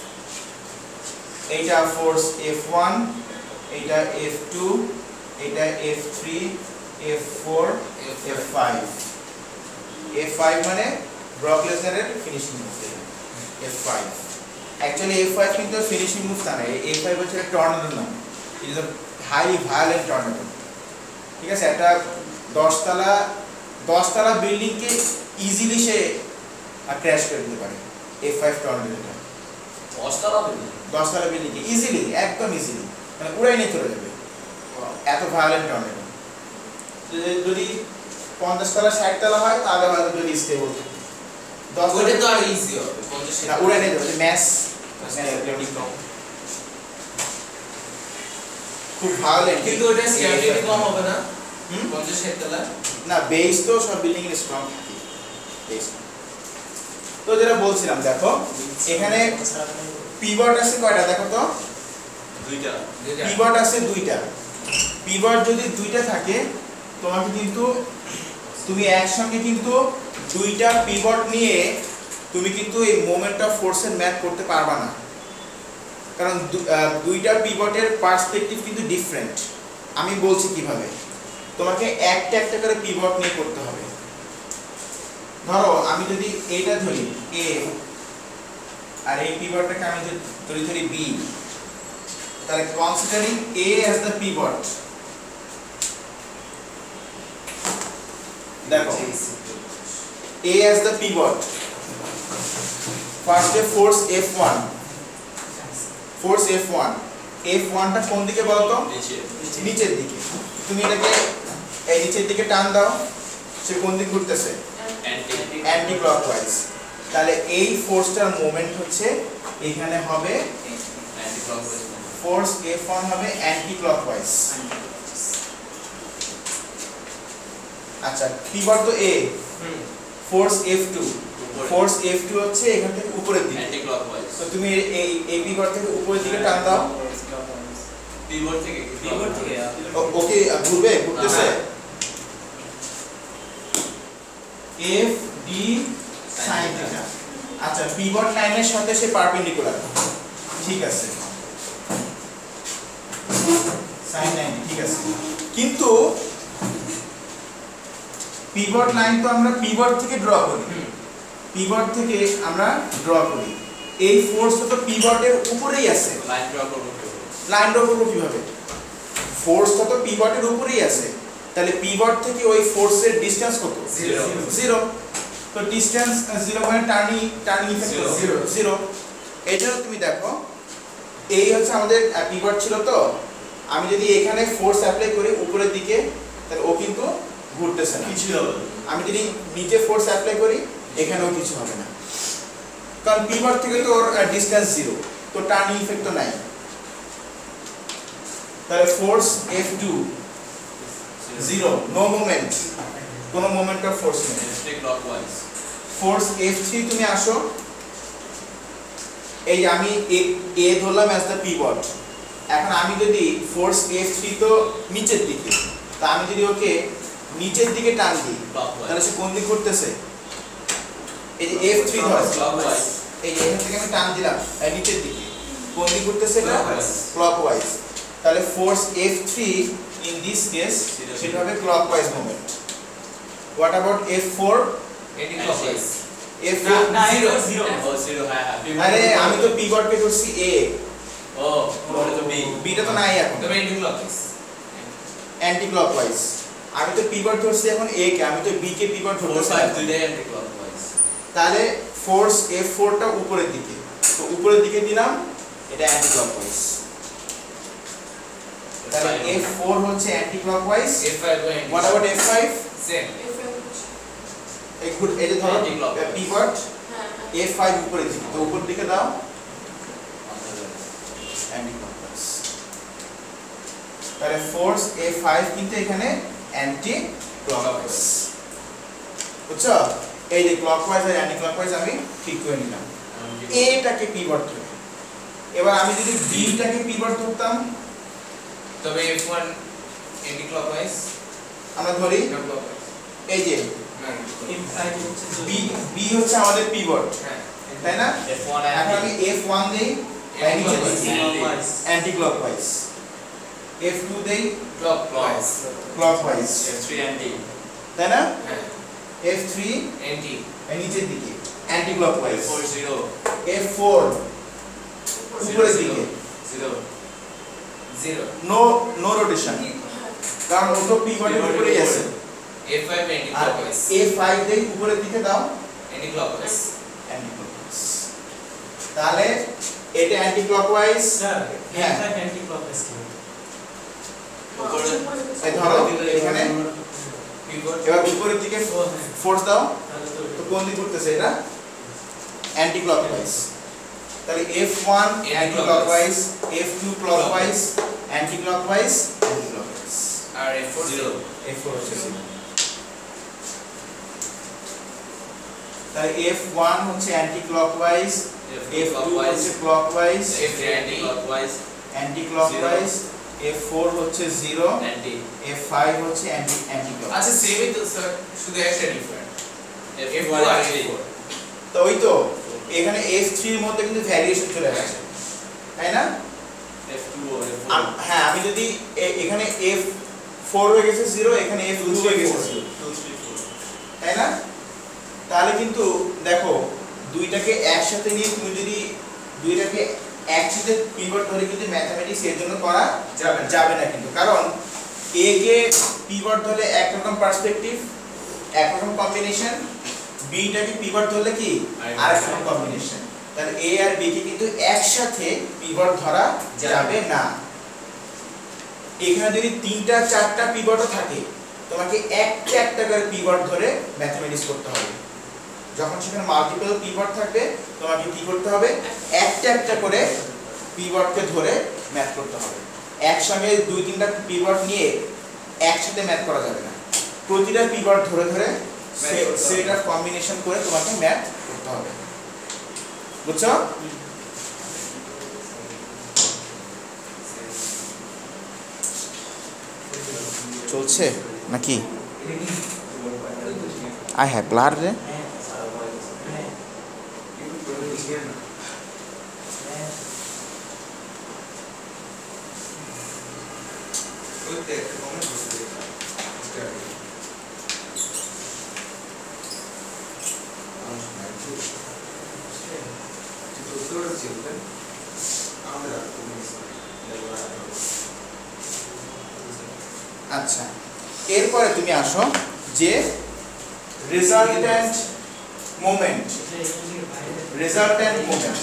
এইটা ফোর্স এফ ওয়ান, এইটা এফ টু, এইটা F three, F four, F five. F five মানে ব্রক লেসনারের finishing move. F five actually F five কিন্তু ফিনিশিং মুভ তা না, এফ ফাইভ হচ্ছে টর্নেডো নাম। It is a highly violent tornado, ঠিক আছে? একটা দশতলা দশতলা বিল্ডিংকে ইজিলি সে ক্র্যাশ করে দিতে পারে এফ ফাইভ টর্নেডোটা। দশতলা বিল্ডিং দশতলা বিল্ডিংকে ইজিলি, একদম ইজিলি, মানে উড়াই নিয়ে চলে যাবে, এত ভায়োলেন্ট টর্নেডো। যদি পঞ্চাশ তলা ষাট তলা হয় তাহলে হয়তো যদি স্টেবল, দশ ওটা তো আর ইজি হবে পঞ্চাশ না উড়াই নিয়ে যাবে, ম্যাস খুব ভায়োলেন্ট। কিন্তু ওটা স্ট্যাবিলিটি কম হবে না হুম? পঞ্চাশ ষাট তলা না বেস তো সব বিল্ডিং এর স্ট্রং থাকে বেস। তো যেটা বলছিলাম, দেখো এখানে পিভট আছে কয়টা দেখো তো? দুইটা। পিভট আছে দুইটা। পিভট যদি দুইটা থাকে তোমাকে কিন্তু তুমি একসঙ্গে কিন্তু দুইটা পিভট নিয়ে তুমি কিন্তু এই মোমেন্ট অফ ফোর্সের ম্যাথ করতে পারবা না, কারণ দুইটা পিভটের পার্সপেক্টিভ কিন্তু ডিফারেন্ট। আমি বলছি কিভাবে, তোমাকে একটা একটা করে পিভট নিয়ে করতে হবে। ধরো আমি যদি এটা ধরি এ, আর এই পিভটটাকে আমি যদি ধরি ধরি বি, তাহলে considering A as the pivot, দেখো এ অ্যাজ দ্য পিভট, ফার্স্টে force F one, force F one, F ওয়ানটা কোন দিকে বলো তো? নিচে। নিচের দিকে। তুমি এটাকে এই নিচের দিকে টান দাও, সে কোন দিকে ঘুরতেছে? Anti anti clockwise. তাহলে এই ফোর্সটার মোমেন্ট হচ্ছে এখানে হবে anti clockwise. Force F one হবে অ্যান্টি ক্লকওয়াইজ। আচ্ছা পিভট তো এ, হুম force F two, force F two হচ্ছে এখান থেকে উপরের দিকে। Anti clockwise. তো তুমি এই এই পিভট থেকে উপরের দিকে টান দাও, পিভট থেকে পিভট থেকে ওকে ঘুরবে, ঘুরতেছে এফ ডি সাইন থিটা। আচ্ছা পিভট লাইনের সাথে সে পারপেন্ডিকুলার, ঠিক আছে। sin ninety ঠিক আছে কিন্তু পিভট লাইন তো আমরা পিভট থেকে ড্র করি পিভট থেকে আমরা ড্র করি এই ফোর্স তো পিভটের উপরেই আছে লাইন ড্র করব লাইন ড্র করব কিভাবে ফোর্স তো পিভটের উপরেই আছে তাহলে পিভট থেকে ওই ফোর্সের ডিসটেন্স কত জিরো জিরো তো ডিসটেন্স জিরো মানে turning turning effect zero zero এইজন্য তুমি দেখো এই হচ্ছে আমাদের পিভট ছিল তো আমি যদি এখানে ফোর্স অ্যাপ্লাই করি উপরের দিকে তাহলে ও কিন্তু ঘুরতেছে না কিছু হবে আমি যদি নিচে ফোর্স অ্যাপ্লাই করি এখানেও কিছু হবে না কারণ পিভট থেকে তো ওর ডিসটেন্স জিরো তো টার্নিং ইফেক্ট তো নাই তাহলে force F two zero no moment কোনো মোমেন্ট অফ ফোর্স নেই স্ট্রিক ক্লকওয়াইজ ফোর্স এফ থ্রি তুমি আসো এই আমি এ ধরলাম অ্যাজ দ্য পিভট এখন আমি যদি ফোর্স এফ থ্রি তো নিচের দিকে তা আমি যদি ওকে নিচের দিকে টান দিই তাহলে সে কোন দিক করতেছে এই যে এফ থ্রি ধরো ক্লকওয়াইজ এই যে এখান থেকে আমি টান দিলাম এই নিচের দিকে কোন দিক করতেছে এটা Clockwise. ক্লকওয়াইজ তাহলে force F three in this case সেটা হবে clockwise moment what about F four anti clockwise F four zero zero ও জিরো হ্যাঁ হ্যাঁ আরে আমি তো পিভট কে করছি এ ও ওটা তো বি বিটা তো নাই এখন তবে এন্টি ক্লকওয়াইজ অ্যান্টি ক্লকওয়াইজ আমি তো পিভট ধরছি এখন এ কে আমি তো বি কে পিভট ফোর ধরতেছি ফাইভ না। দুইটাই এন্টি ক্লকওয়াইজ তাহলে ফোর্স এফ ফোর টা উপরের দিকে তো উপরের দিকে দিলাম এটা অ্যান্টি ক্লকওয়াইজ তাহলে এফ ফোর হচ্ছে অ্যান্টি ক্লকওয়াইজ এফ ফাইভ ও anti what about F five same এই গুড এই যে ধরো Anti-clockwise. পিভট এফ ফাইভ উপরের দিকে তো উপরের দিকে দাও অ্যান্টি ক্লকওয়াইজ তাহলে ফোর্স এফ ফাইভ কিন্তু এখানে অ্যান্টি ক্লকওয়াইজ বুঝছো এই যে ক্লকওয়াইজ আর অ্যান্টি ক্লকওয়াইজ আমি ঠিক করে নিলাম এটাকে পিভট ধরে এবার আমি যদি বিটাকে পিভট ধরতাম তবে এফ ওয়ান এন্টি ক্লকওয়াইজ আমরা ধরি না ক্লকওয়াইজ এই যে না এফ ফাইভ হচ্ছে বি বি হচ্ছে আমাদের পিভট হ্যাঁ তাই না এফ ওয়ান এখন আমি এফ ওয়ান দেই নিচে দিই clockwise anti clockwise F two দেই clockwise clockwise F three anti তাই না হ্যাঁ এফ থ্রি এন্টি নিচের দিকে anti clockwise four zero F four উপরের দিকে zero zero no no rotation কারণ ও তো পিভটের উপরেই আছে এফ ফাইভ এন্টি আর ক্লকওয়াইজ এফ ফাইভ দেই উপরের দিকে দাও এন্টি ক্লকওয়াইজ অ্যান্টি ক্লকওয়াইজ তাহলে এটা অ্যান্টি ক্লকওয়াইজ স্যার হ্যাঁ। এফ ফাইভ অ্যান্টি ক্লকওয়াইজ কি উপরে এই ধরো এখানে পিভট এবার উপরের দিকে ও হ্যাঁ ফোর্স দাও তাহলে তো তো কোন দিকে ঘুরতেছে এটা অ্যান্টি ক্লকওয়াইজ তাহলে F one anti clockwise F two clockwise anti clockwise anti clockwise আর F four zero F four হচ্ছে zero। তাহলে এফ ওয়ান হচ্ছে অ্যান্টি ক্লকওয়াইজ এফ টু হচ্ছে clockwise F three anti clockwise anti clockwise F four হচ্ছে zero anti F five হচ্ছে anti anti clockwise আচ্ছা সেমই তো স্যার শুধু একটা different F F one two আর অ্যান্টি এফ ফোর তো ওই তো এখানে এফ থ্রি এর মধ্যে কিন্তু ভ্যারিয়েশন চলে আসছে তাই না এফ টু ও এফ ফোর আম- হ্যাঁ আমি যদি এ- এখানে এফ ফোর হয়ে গেছে জিরো এখানে এফ টু হয়ে গেছে zero, টু থ্রি ফোর তাই না তাহলে কিন্তু দেখো দুইটাকে একসাথে নিয়ে তুমি যদি দুইটাকে একসাথে পিভট ধরে কিন্তু ম্যাথমেটিক্স এর জন্য করা যাবে না। যাবে না কিন্তু কারণ এ কে পিভট ধরলে একরকম পার্সপেক্টিভ একরকম কম্বিনেশন বি টাকে পিভট ধরলে কি আরেক আরেক রকম কম্বিনেশন তাহলে এ আর বি কে কিন্তু একসাথে পিভট ধরা যাবে না এখানে যদি তিনটা চারটা পিভটও থাকে তোমাকে একটা একটা করে পিভট ধরে ম্যাথমেটিক্স করতে হবে যখন সেখানে মাল্টিপল পিভট থাকবে তোমাকে কি করতে হবে একটা একটা করে পিভটকে ধরে ম্যাথ করতে হবে একসঙ্গে দুই তিনটা পিভট নিয়ে একসাথে ম্যাথ করা যাবে না প্রতিটা পিভট ধরে ধরে সেট অফ কম্বিনেশন করে তোমাকে ম্যাথ করতে হবে বুঝছো চলছে নাকি আই হ্যাভ ব্লাড রে হ্যাঁ হ্যাঁ হ্যাঁ ওইতে একটা কমেন্ট করতে দিই আচ্ছা, এরপরে তুমি আসো যে রেজাল্ট্যান্ট মোমেন্ট। রেজাল্ট্যান্ট মোমেন্ট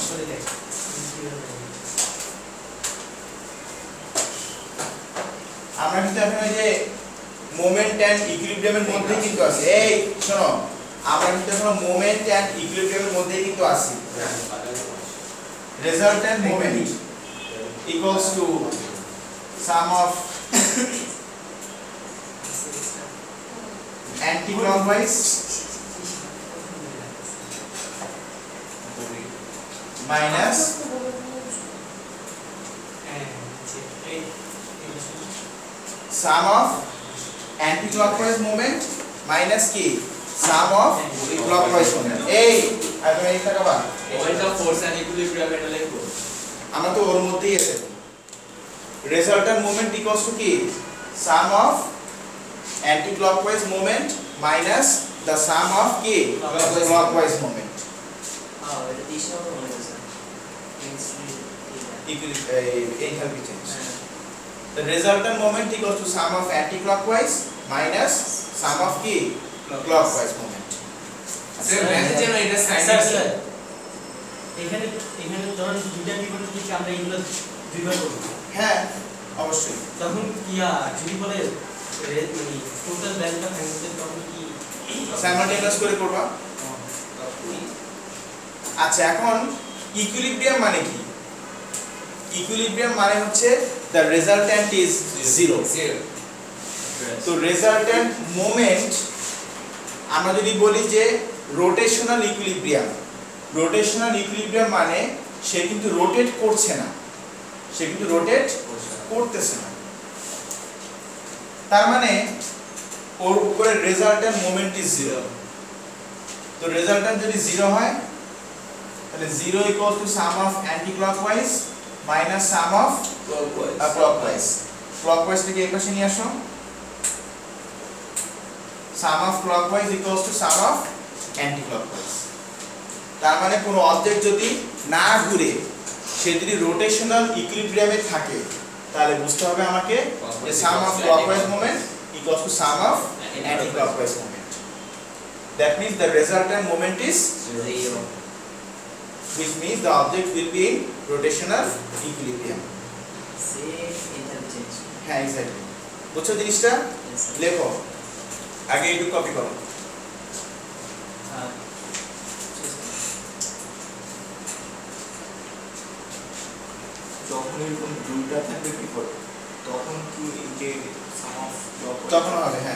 আমরা কিন্তু এখন ওই যে মোমেন্ট এন্ড ইকুইলিব্রিয়ামের মধ্যে কিন্তু আছি। এই শোনো, আমরা কিন্তু এখন মোমেন্ট এন্ড ইকুইলিব্রিয়ামের মধ্যে কিন্তু আছি। Resultant moment equals to sum of anti-clockwise minus sum of anti-clockwise moment minus কি sum of clockwise moment। এই আর তুমি এটা কাবা moment of force and equilibrium এটা লিখবো আমরা তো ওর মধ্যেই আছে। রেজাল্ট্যান্ট মোমেন্ট ইকুয়ালস টু কি sum of anti-clockwise moment minus the sum of কি clockwise moment। হ্যাঁ এটা দিশা মনে হচ্ছে enthalpy change। The resultant moment equals to sum of anti-clockwise minus sum of কি clockwise moment। স্যার ম্যাথের জন্য এটা সাইন স্যার স্যার এখানে এখানে ধরুন দুইটা বিকল্প দিচ্ছি, আমরা এগুলো দুইবার করব। হ্যাঁ অবশ্যই। তখন কি আর যদি বলে টোটাল ভ্যালুটা ফাইন্ড তখন কি সাইমালটেনিয়াস করে করবা। আচ্ছা, এখন ইকুইলিব্রিয়াম মানে কি? ইকুইলিব্রিয়াম মানে হচ্ছে the resultant is zero। তো রেজাল্ট্যান্ট মোমেন্ট আমরা যদি বলি যে রোটেশনাল ইকুইলিব্রিয়াম, রোটেশনাল ইকুইলিব্রিয়াম মানে সে কিন্তু রোটেট করছে না, সে কিন্তু রোটেট করতেছে না, তার মানে ওর উপরে রেজাল্ট্যান্ট মোমেন্ট ইজ জিরো। তো রেজাল্ট্যান্ট যদি জিরো হয় তাহলে zero equals to sum of anti clockwise minus sum of clockwise clockwise. Clockwise থেকে এই পাশে নিয়ে আসো, sum of clockwise equals to sum of anti clockwise. তার মানে কোনো অবজেক্ট যদি না ঘুরে সে যদি রোটেশনাল ইকুইলিব্রিয়ামে থাকে তাহলে বুঝতে হবে আমাকে যে sum of clockwise moment equals to sum of anti clockwise moment. That means the resultant moment is zero which means the object will be in rotational equilibrium। সে এন্থালপি চেঞ্জ। হ্যাঁ এক্স্যাক্টলি, বুঝছো জিনিসটা? লেখো আগে একটু কপি করো। হ্যাঁ যখন এরকম দুইটা থাকবে কি করে তখন কি যে সাম অফ তখন হবে, হ্যাঁ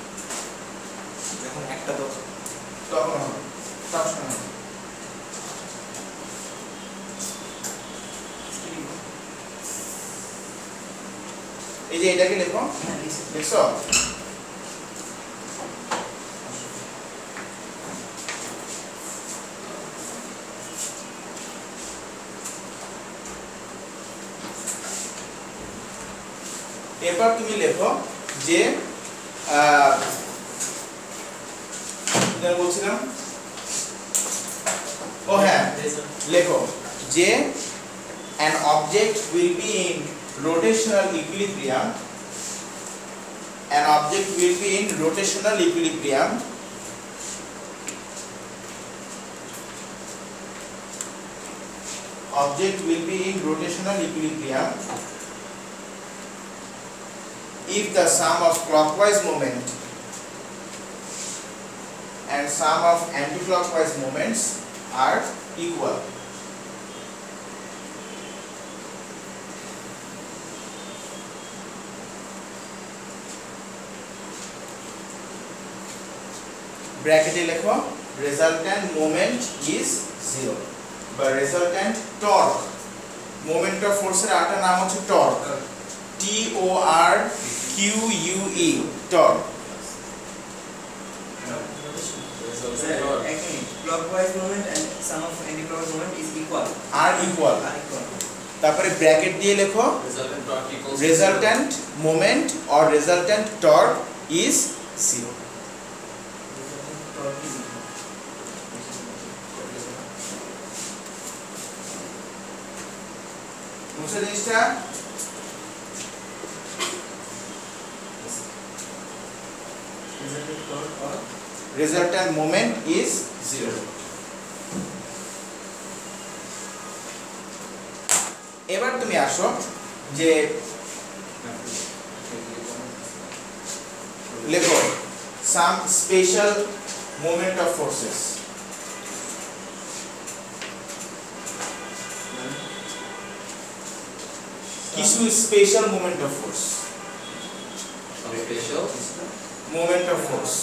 যখন একটা তো তখন হবে, তখন হবে। এই যে এটাকে লেখো, দেখছো? এরপর তুমি লেখো যে আহ বলছিলাম, ও হ্যাঁ লেখো যে an object will be in rotational equilibrium, an object will be in rotational equilibrium object will be in rotational equilibrium if the sum of clockwise moment and sum of anti-clockwise moments are equal। ব্র্যাকেটে লেখো resultant moment is zero বা resultant torque। Moment of ফোর্সের আরেকটা নাম হচ্ছে torque, T O R Q U E, torque. clockwise moment and sum of anti-clockwise moment is equal আর equal, are equal তারপরে bracket দিয়ে লেখো resultant torque equals to resultant moment or resultant torque is zero. বুঝছো জিনিসটা? resultant moment is zero. এবার তুমি আসো যে লেখো some special moment of forces. কিছু special moment of force some special moment of force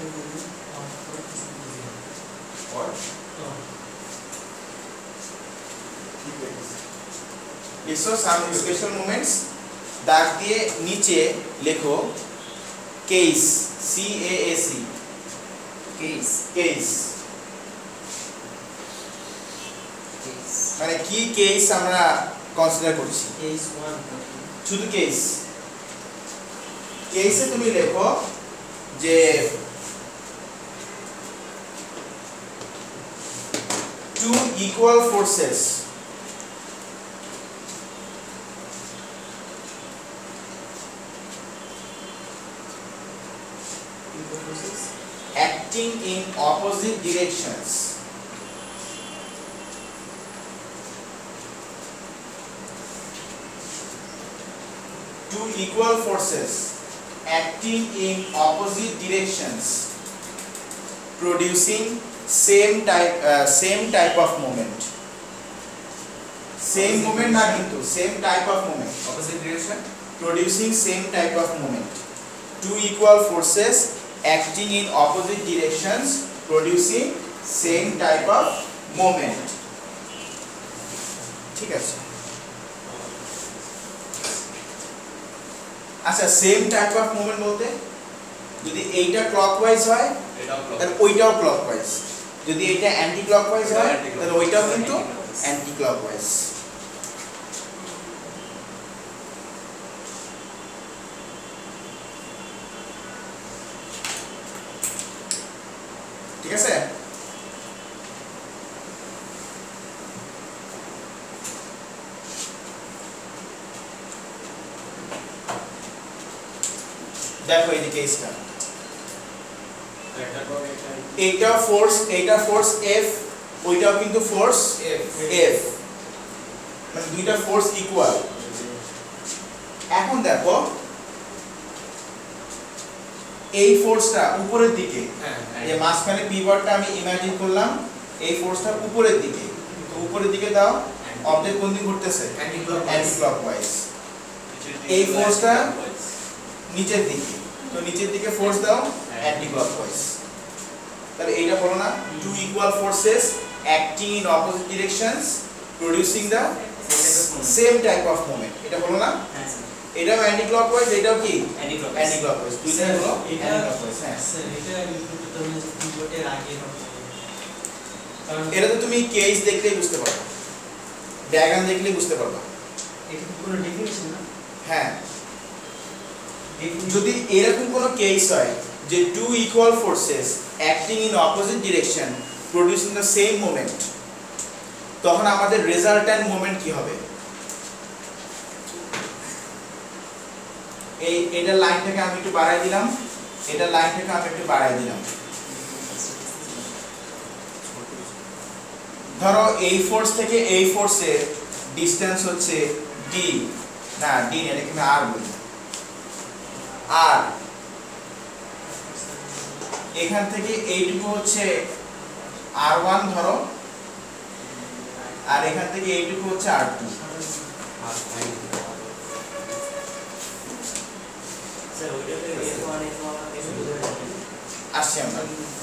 লিখো সাম স্পেশাল মোমেন্টস দাগ দিয়ে নিচে লেখো case C A S E case case মানে কি কেস আমরা কনসিডার করছি কেস ওয়ান শুধু কেস কেসে তুমি লেখো যে two equal forces acting in opposite directions two equal forces acting in opposite directions producing same type uh, same type of moment same moment na kintu same type of moment opposite direction producing same type of moment two equal forces acting in opposite directions producing same type of moment ঠিক আছে আচ্ছা same type of moment বলতে যদি এইটা clockwise হয় এটাও clock তাহলে ওইটাও ক্লকওয়াইজ যদি এটা অ্যান্টি ক্লকওয়াইজ হয় Anti-clockwise. তাহলে ওইটাও কিন্তু অ্যান্টি ক্লকওয়াইজ ঠিক আছে দেখো এই যে কেসটা একটা torque একটা এইটা ফোর্স এইটা ফোর্স এফ ওইটাও কিন্তু ফোর্স F এফ মানে দুইটা ফোর্স ইকুয়াল এখন দেখো এই ফোর্সটা উপরের দিকে হ্যাঁ যে মাঝখানে পিভটটা আমি ইমাজিন করলাম এই ফোর্সটা উপরের দিকে তো উপরের দিকে দাও অবজেক্ট কোন দিকে ঘুরতেছে অ্যান্টি ক্লক অ্যান্টি ক্লকওয়াইজ নিচের এই দিকে force-টা clockwise। নিচের দিকে তো নিচের দিকে ফোর্স দাও অ্যান্টি ক্লকওয়াইজ তাহলে এইটা বলো না two equal forces acting in opposite directions producing the same type of moment এটা বলো না হ্যাঁ স্যার এটাও অ্যান্টি ক্লকওয়াইজ এটাও কি অ্যান্টি ক্লক অ্যান্টি ক্লকওয়াইজ দুইটাই হলো এটা অ্যান্টি ক্লকওয়াইজ হ্যাঁ স্যার এটা ইনপুট করতে হবে যে কিবোর্ডের আগে হবে কারণ এটা তো তুমি কেস দেখলেই বুঝতে পারবে ডায়াগ্রাম দেখলেই বুঝতে পারবে এটা কি কোনো ডেফিনিশন না হ্যাঁ definition- যদি এরকম কোনো কেস হয় যে two equal forces acting in opposite direction producing the same moment তখন আমাদের রেজাল্ট্যান্ট মোমেন্ট কি হবে এই এটা লাইনটাকে আমি একটু বাড়াই দিলাম এটা লাইনটাকে আমি একটু বাড়াই দিলাম ধরো এই ফোর্স থেকে এই ফোর্সের ডিসটেন্স হচ্ছে ডি না ডি না এটাকে আমি আর বলি আর এখান থেকে এইটুকু হচ্ছে আর ওয়ান ধরো আর এখান থেকে এইটুকু হচ্ছে আর টু স্যার ওইটাতে F one F one F two ধরে রাখেন আসছি আমরা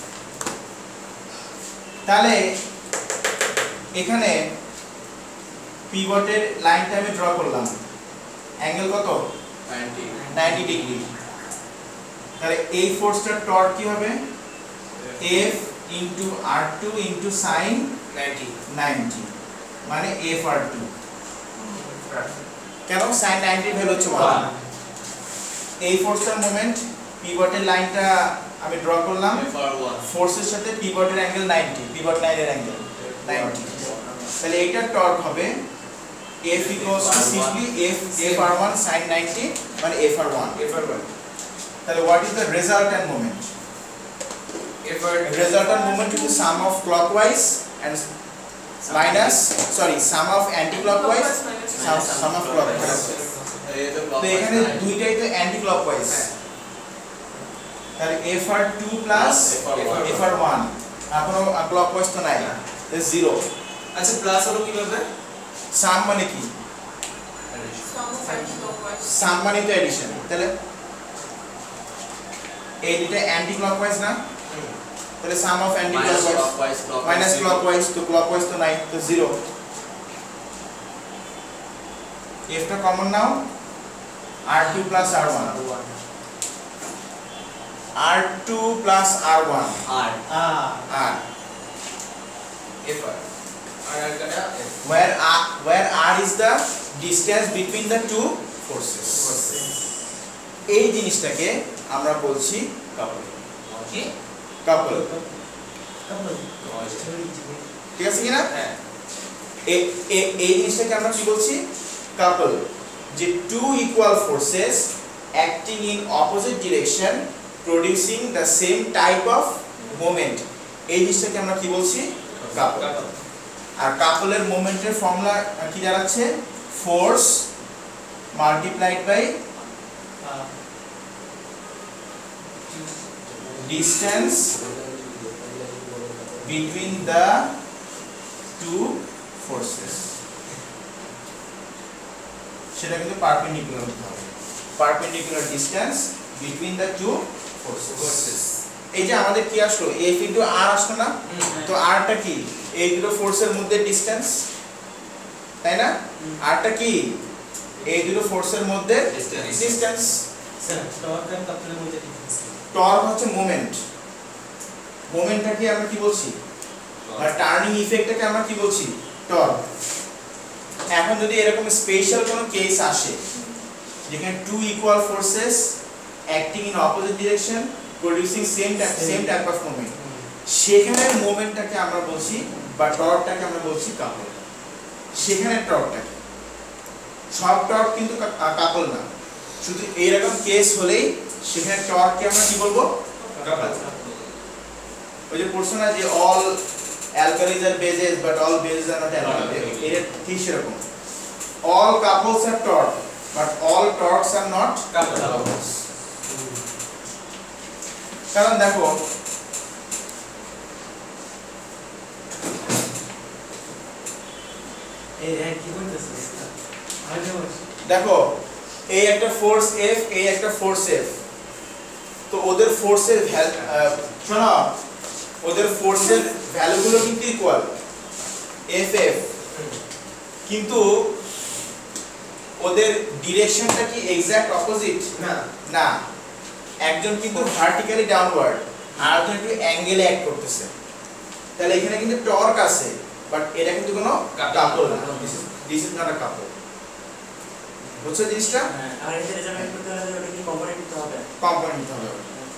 তাহলে এখানে পিভটের লাইনটা আমি ড্র করলাম অ্যাঙ্গেল কত ninety নাইনটি ডিগ্রি তাহলে এই ফোর্সটার টর্ক কি হবে F into R two into sin ninety ninety মানে F আর টু কেন sin ninety এর ভ্যালু হচ্ছে one এই ফোর্সের মোমেন্ট পিভটের লাইনটা আমি ড্র করলাম F R one ফোর্সের সাথে পিভটের অ্যাঙ্গেল ninety পিভট লাইনের অ্যাঙ্গেল ninety তাহলে এটা টর্ক হবে F equals to simply F F R one sin ninety মানে F R one F R one তাহলে what is the resultant moment F R resultant moment is the sum of clockwise and minus sorry sum of anti-clockwise sum, sum of clockwise এই তো তো এখানে দুইটাই তো anti clockwise তাহলে F R two plus F R one এখনো clockwise তো নাই তো জিরো আচ্ছা প্লাস হলো কিভাবে সাম মানে কি সাম মানে তো এডিশন তাহলে এই দুটো অ্যান্টি ক্লকওয়াইজ না তাহলে sum of anti clockwise minus clockwise তো ক্লকওয়াইজ তো নাই তো জিরো F টা কমন নাও R two plus R one R two plus R one আর R F R আর আর কাটা F where R where R is the distance between the two forces এই জিনিসটাকে আমরা বলছি কাপল কি কাপল কাপল ঠিক আছে কি না হ্যাঁ এই এই- এই জিনিসটাকে আমরা কি বলছি কাপল যে two equal forces acting in opposite direction producing the same type of moment এই জিনিসটাকে আমরা কি বলছি কাপল কাপল আর কাপলের মোমেন্টের ফর্মুলা কি দাঁড়াচ্ছে force multiplied by distance between the two forces সেটা কিন্তু পারপেন্ডিকুলার হতে হবে perpendicular distance between the two forces forces এই যে আমাদের কি আসলো F ইনটু R আসলো না তো R টা কি এই দুটো ফোর্সের মধ্যে ডিসটেন্স তাই না R টা কি এই দুটো ফোর্সের মধ্যে Distance. ডিসটেন্স স্যার টর্ক আর কাপলের মধ্যে ডিফারেন্স টর্ক হচ্ছে মোমেন্ট মোমেন্টটাকে আমরা কি বলছি আর টার্নিং ইফেক্টটাকে আমরা কি বলছি টর্ক এখন যদি এরকম স্পেশাল কোনো কেস আসে যেখানে two equal forces acting in opposite direction producing same same type of moment সেখানে মোমেন্টটাকে আমরা বলছি বা টর্কটাকে আমরা বলছি কাপল সেখানে টর্কটাকে সব টর্ক কিন্তু কাপল না শুধু এইরকম কেস হলেই সেখানে টর্ককে আমরা কি বলবো কাপল ওই যে পড়ছো না যে all alkalis are bases but all bases are not alkalis এটা ঠিক সেরকম all couples are torque but all torques are not couple couples কারণ দেখো এই হ্যাঁ কি বলতেছিস আগে বল দেখো এই একটা ফোর্স F এই একটা ফোর্স F তো ওদের ফোর্সের শোনো ওদের ফোর্সের ভ্যালুগুলো কিন্তু ইকুয়াল F F কিন্তু ওদের ডিরেকশনটা কি এক্সাক্ট অপোজিট না না একজন কিন্তু ভার্টিক্যালি ডাউনওয়ার্ড আর একজন একটু অ্যাঙ্গেলে অ্যাক্ট করতেছে তাহলে এখানে কিন্তু টর্ক আছে বাট এটা কিন্তু কোনো কাপল না this is not a couple বুঝছো জিনিসটা আর এটা রেজাল্ট করতে হলে ওটা কি কম্পোনেন্ট দিতে হবে কম্পোনেন্ট নিতে হবে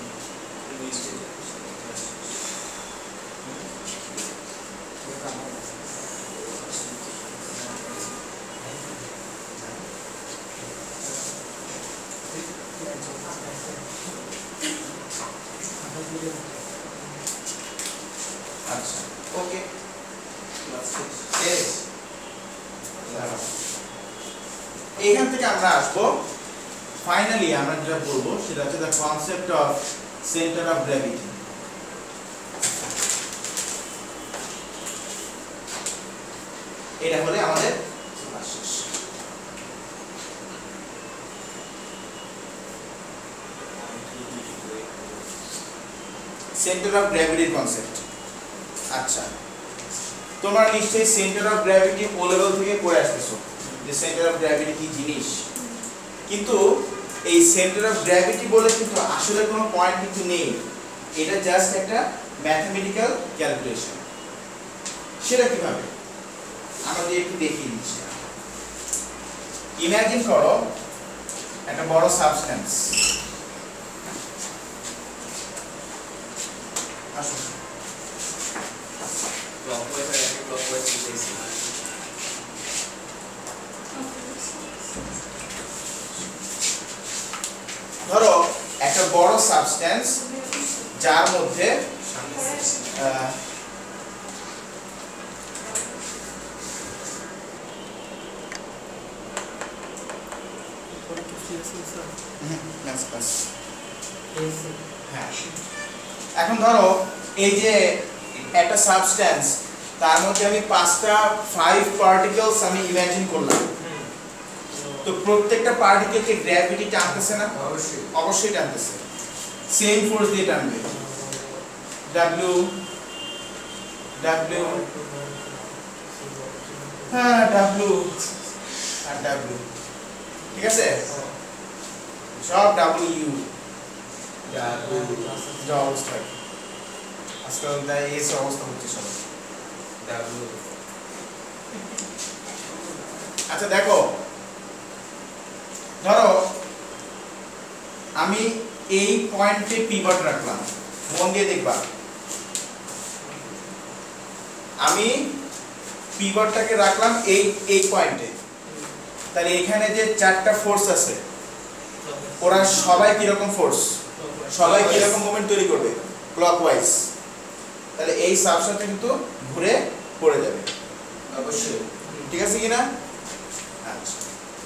আচ্ছা ওকে শেষ এখান থেকে আমরা আসবো ফাইনালি আমরা যেটা বলবো সেটা হচ্ছে the concept of centre of gravity এটা হলে আমাদের ক্লাস শেষ সেন্টার অফ গ্র্যাভিটির কনসেপ্ট আচ্ছা তোমরা নিশ্চয়ই centre of gravity O level থেকে পড়ে আসতেছো যে সেন্টার অফ গ্র্যাভিটি কি জিনিস কিন্তু এই সেন্টার অফ গ্র্যাভিটি বলে কিন্তু আসলে কোনো পয়েন্ট কিন্তু নেই এটা জাস্ট একটা ম্যাথমেটিক্যাল ক্যালকুলেশন সেটা কিভাবে আমরা যদি একটু দেখিয়ে দিচ্ছি ইমাজিন করো একটা বড় সাবস্টেন্স, আসো ক্লকওয়াইজ আর অ্যান্টি ক্লকওয়াইজ বুঝাইছি। ধরো একটা বড় সাবস্টেন্স যার মধ্যে আহ, হুম, ব্যাস, ব্যাস। হ্যাঁ। এখন ধরো এই যে একটা সাবস্টেন্স, তার মধ্যে আমি পাঁচটা ফাইভ পার্টিকেলস আমি ইমাজিন করলাম, তো প্রত্যেকটা পার্টিকেলকে গ্র্যাভিটি টানতেছে না? অবশ্যই অবশ্যই টানতেছে, সেম ফোর্স দিয়ে টানবে। W W হ্যাঁ W আর W, ঠিক আছে, সব W যা অবস্থা আজকাল তাই এস অবস্থা হচ্ছে সব। আচ্ছা দেখো, ধরো আমি এই পয়েন্টে পিভট রাখলাম, মন দিয়ে দেখবা, আমি পিভটটাকে রাখলাম এই এই পয়েন্টে, তাহলে এখানে যে চারটা ফোর্স আছে ওরা সবাই কি রকম ফোর্স, সবাই কি রকম মোমেন্ট তৈরি করবে? ক্লকওয়াইজ। তাহলে এই সাবস্টেন্সটা কিন্তু ঘুরে পড়ে যাবে, অবশ্যই ঠিক আছে কিনা? আচ্ছা,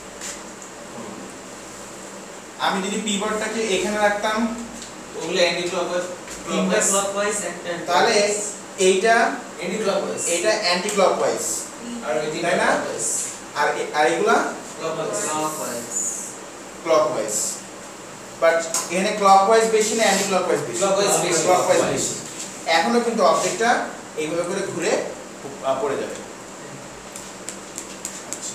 আমি যদি পিভটটাকে এখানে রাখতাম ওগুলো অ্যান্টি ক্লকওয়াইজ তিনটা ক্লকওয়াইজ একটা তাহলে এইটা অ্যান্টি ক্লকওয়াইজ এটা অ্যান্টি ক্লকওয়াইজ, আর ওই তিনটা তাই না? clockwise। আর এ- আর এগুলা Clockwise। ক্লকওয়াইজ। বাট এখানে ক্লকওয়াইজ বেশি না অ্যান্টি ক্লকওয়াইজ বেশি? Clockwise বেশি। ক্লকওয়াইজ বেশি। এখনো কিন্তু অবজেক্টটা এইভাবে করে ঘুরে আহ, পড়ে যাবে। আচ্ছা।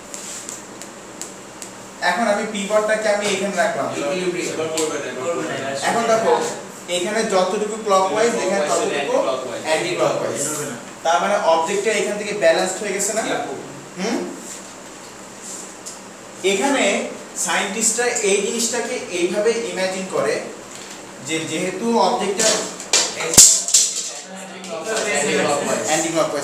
এখন আমি পিভটটাকে আমি এখানে রাখলাম, Equilibrium। এবার করবে না, এবার করবে না। এখন দেখো এখানে যতটুকু ক্লকওয়াইজ এখানে ততটুকু Anti-clockwise। অ্যান্টি ক্লকওয়াইজ, তার মানে অবজেক্টটা এখান থেকে ব্যালেন্সড হয়ে গেছে না? হুম, এখানে সায়েন্টিস্টরা এই জিনিসটাকে এইভাবে ইমাজিন করে যে যেহেতু অবজেক্টটা অ্যান্টি ক্লকওয়াইজ,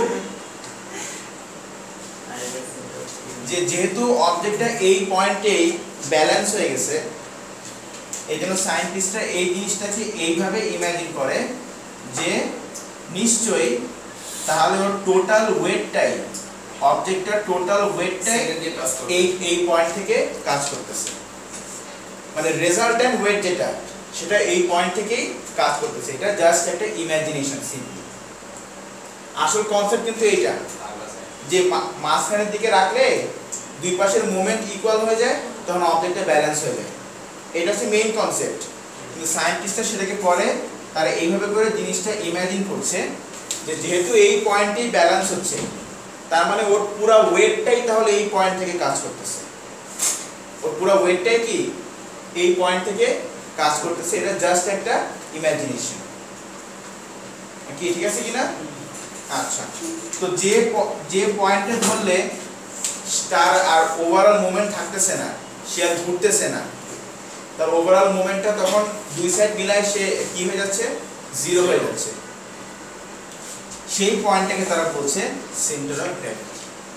যে যেহেতু অবজেক্টটা এই পয়েন্টেই ব্যালেন্স হয়ে গেছে, এই জন্য সায়েন্টিস্টরা এই জিনিসটাকে এইভাবে ইমাজিন করে যে নিশ্চয়ই তাহলে ওর টোটাল ওয়েটটাই, অবজেক্টটার টোটাল ওয়েটটাই Second দিয়ে pass করবে। এই এই পয়েন্ট থেকে কাজ করতেছে, মানে রেজাল্টেন্ট ওয়েট যেটা সেটা এই পয়েন্ট থেকেই কাজ করতেছে। এটা জাস্ট একটা ইমাজিনেশন সিম্পলি, আসল কনসেপ্ট কিন্তু এইটা যে মা- মাঝখানের দিকে রাখলে দুই পাশের মোমেন্ট ইকুয়াল হয়ে যায়, তখন অবজেক্টটা ব্যালেন্স হয়ে যায়। এটা হচ্ছে মেইন কনসেপ্ট, কিন্তু সায়েন্টিস্টরা সেটাকে পরে তারা এইভাবে করে জিনিসটা ইমাজিন করছে যে যেহেতু এই পয়েন্টেই ব্যালেন্স হচ্ছে, তার মানে ওর পুরো ওয়েটটাই তাহলে এই পয়েন্ট থেকে কাজ করতেছে, ওর পুরো ওয়েটটাই কি এই পয়েন্ট থেকে কাজ করতেছে। এটা জাস্ট একটা ইমাজিনেশন, কি ঠিক আছে কিনা? আচ্ছা, তো যে প- যে পয়েন্টে ধরলে তার আর ওভারঅল মোমেন্ট থাকতেছে না, সে আর ঘুরতেছে না, তার ওভারঅল মোমেন্টটা তখন দুই সাইড মিলায় সে কি হয়ে যাচ্ছে? জিরো হয়ে যাচ্ছে। সেই পয়েন্টটাকে তারা বলছে সেন্টার অফ গ্র্যাভিটি।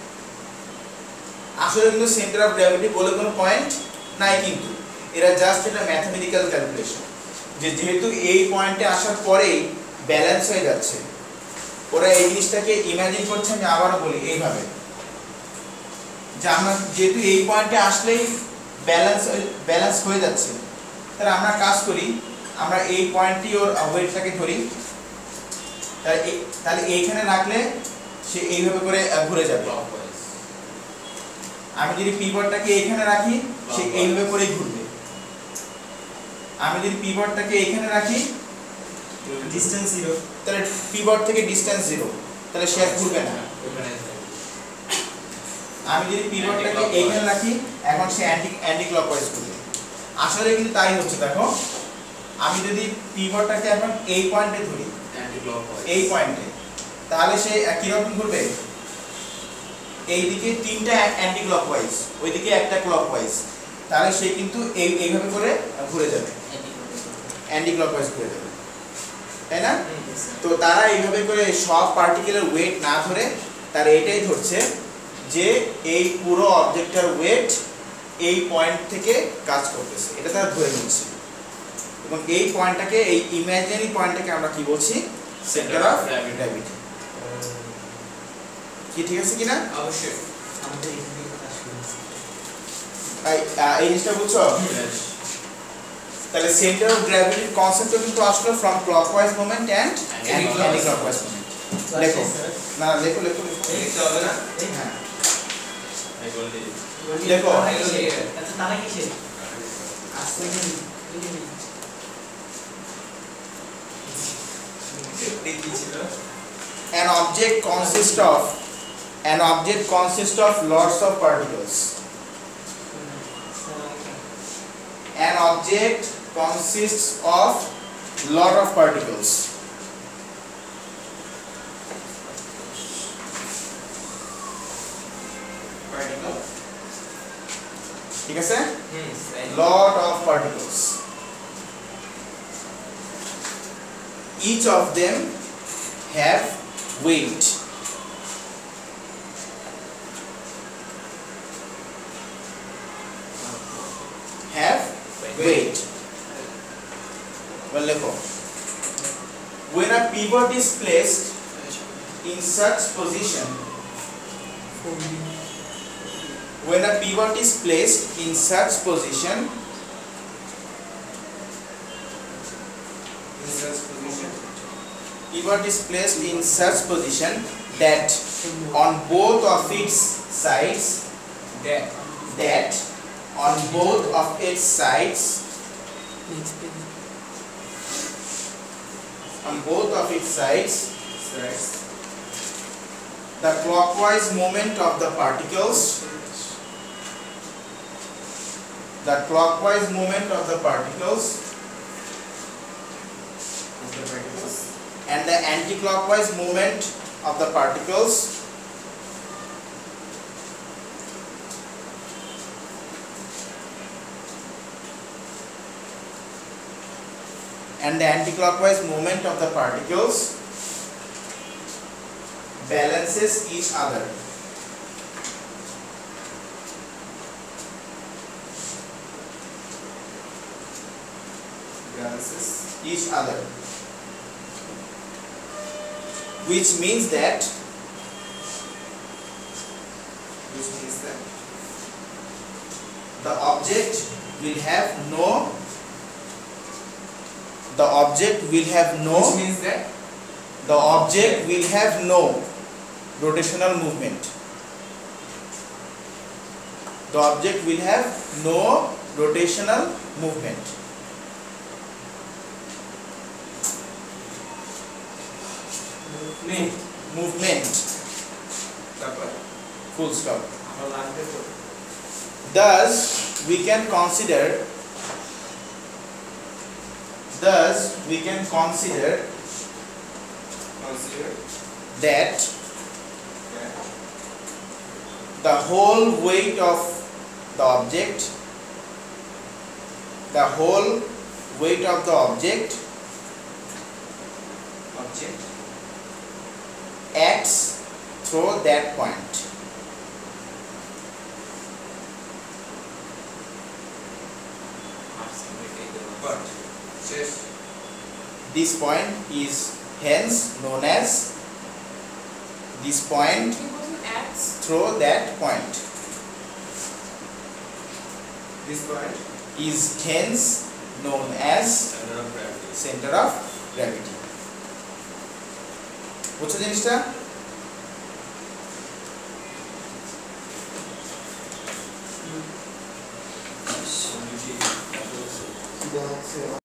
আসলে কিন্তু সেন্টার অফ গ্র্যাভিটি বলে কোনো পয়েন্ট নাই, কিন্তু এরা জাস্ট এটা ম্যাথমেটিক্যাল ক্যালকুলেশন, যে যেহেতু এই পয়েন্টে আসার পরেই ব্যালেন্স হয়ে যাচ্ছে, ওরা এই জিনিসটাকে ইমাজিন করছে। আমি আবারও বলি এইভাবে যে আমরা যেহেতু এই পয়েন্টে আসলেই ব্যালেন্স ব্যালেন্স হয়ে যাচ্ছে, তাহলে আমরা কাজ করি, আমরা এই পয়েন্টটি ওর ওয়েটটাকে ধরি, তাহলে এই- তাহলে এইখানে রাখলে সে এইভাবে করে আহ, ঘুরে যাবে। আমি যদি পিভটটাকে এইখানে রাখি, সে এইভাবে করে ঘুরবে। আমি যদি পিভটটাকে এইখানে রাখি, ডিসটেন্স জিরো, তাহলে পিভট থেকে ডিসটেন্স জিরো, তাহলে সে আর ঘুরবে না। আমি যদি পিভটটাকে এইখানে রাখি, এখন সে অ্যান্টি অ্যান্টি ক্লকওয়াইজ ঘুরবে। আসলে কিন্তু তাই হচ্ছে। দেখো, আমি যদি পিভটটাকে এখন এই পয়েন্টে ধরি, এই পয়েন্টে, তাহলে সে কি রকম ঘুরবে? এইদিকে তিনটা অ্যান্টি ক্লকওয়াইজ, ওইদিকে একটা ক্লকওয়াইজ, তাহলে সে কিন্তু এই এইভাবে করে ঘুরে যাবে, অ্যান্টি ক্লকওয়াইজ ঘুরে যাবে, তাই না? তো তারা এইভাবে করে সব পার্টিকেলের ওয়েট না ধরে তারা এটাই ধরছে যে এই পুরো অবজেক্টটার ওয়েট এই পয়েন্ট থেকে কাজ করতেছে, এটা তারা ধরে নিচ্ছে। এবং এই পয়েন্টটাকে, এই ইমাজিনারি পয়েন্টটাকে আমরা কি বলছি? Centre of gravity. কি ঠিক আছে কিনা? অবশ্যই। আমাদের এখান থেকে কাজ শুরু হয়েছে। এই এই জিনিসটা বুঝছো? তাহলে সেন্টার অফ গ্র্যাভিটির কনসেপ্টটা কিন্তু আসলো from clockwise moment and anti clockwise moment. লেখো না, লেখো লেখো লেখো। লিখতে হবে না? হ্যাঁ এই বললি দেখো। আচ্ছা তারা কিসে আসছে দেখি ছিল। An object consists of an object consists of lots of particles. An object consists of lot of particles. Particle. ঠিক আছে? হুম, Lot of particles. Each of them have weight. Have weight. Well, lecho. When a pivot is placed in such position, when a pivot is placed in such position, in such position. pivot is placed in such position that on both of its sides, That. that on both of its sides, on both of its sides, Right. the clockwise movement of the particles, the clockwise movement of the particles, Of the particles. and the anti-clockwise movement of the particles and the anti-clockwise movement of the particles balances each other. Balances. each other, which means that Which means that the object will have no the object will have no which means that the object will have no rotational movement. The object will have no rotational movement. movement. Movement. তারপর Full stop. আবার লাগবে তো Thus, we can consider. Thus, we can consider consider that that the whole weight of the object, the whole weight of the object object acts through that point. but শেষ This point is hence known as this point through that point this point is hence known as center of gravity. center of gravity. বুঝছো জিনিসটা? Only the-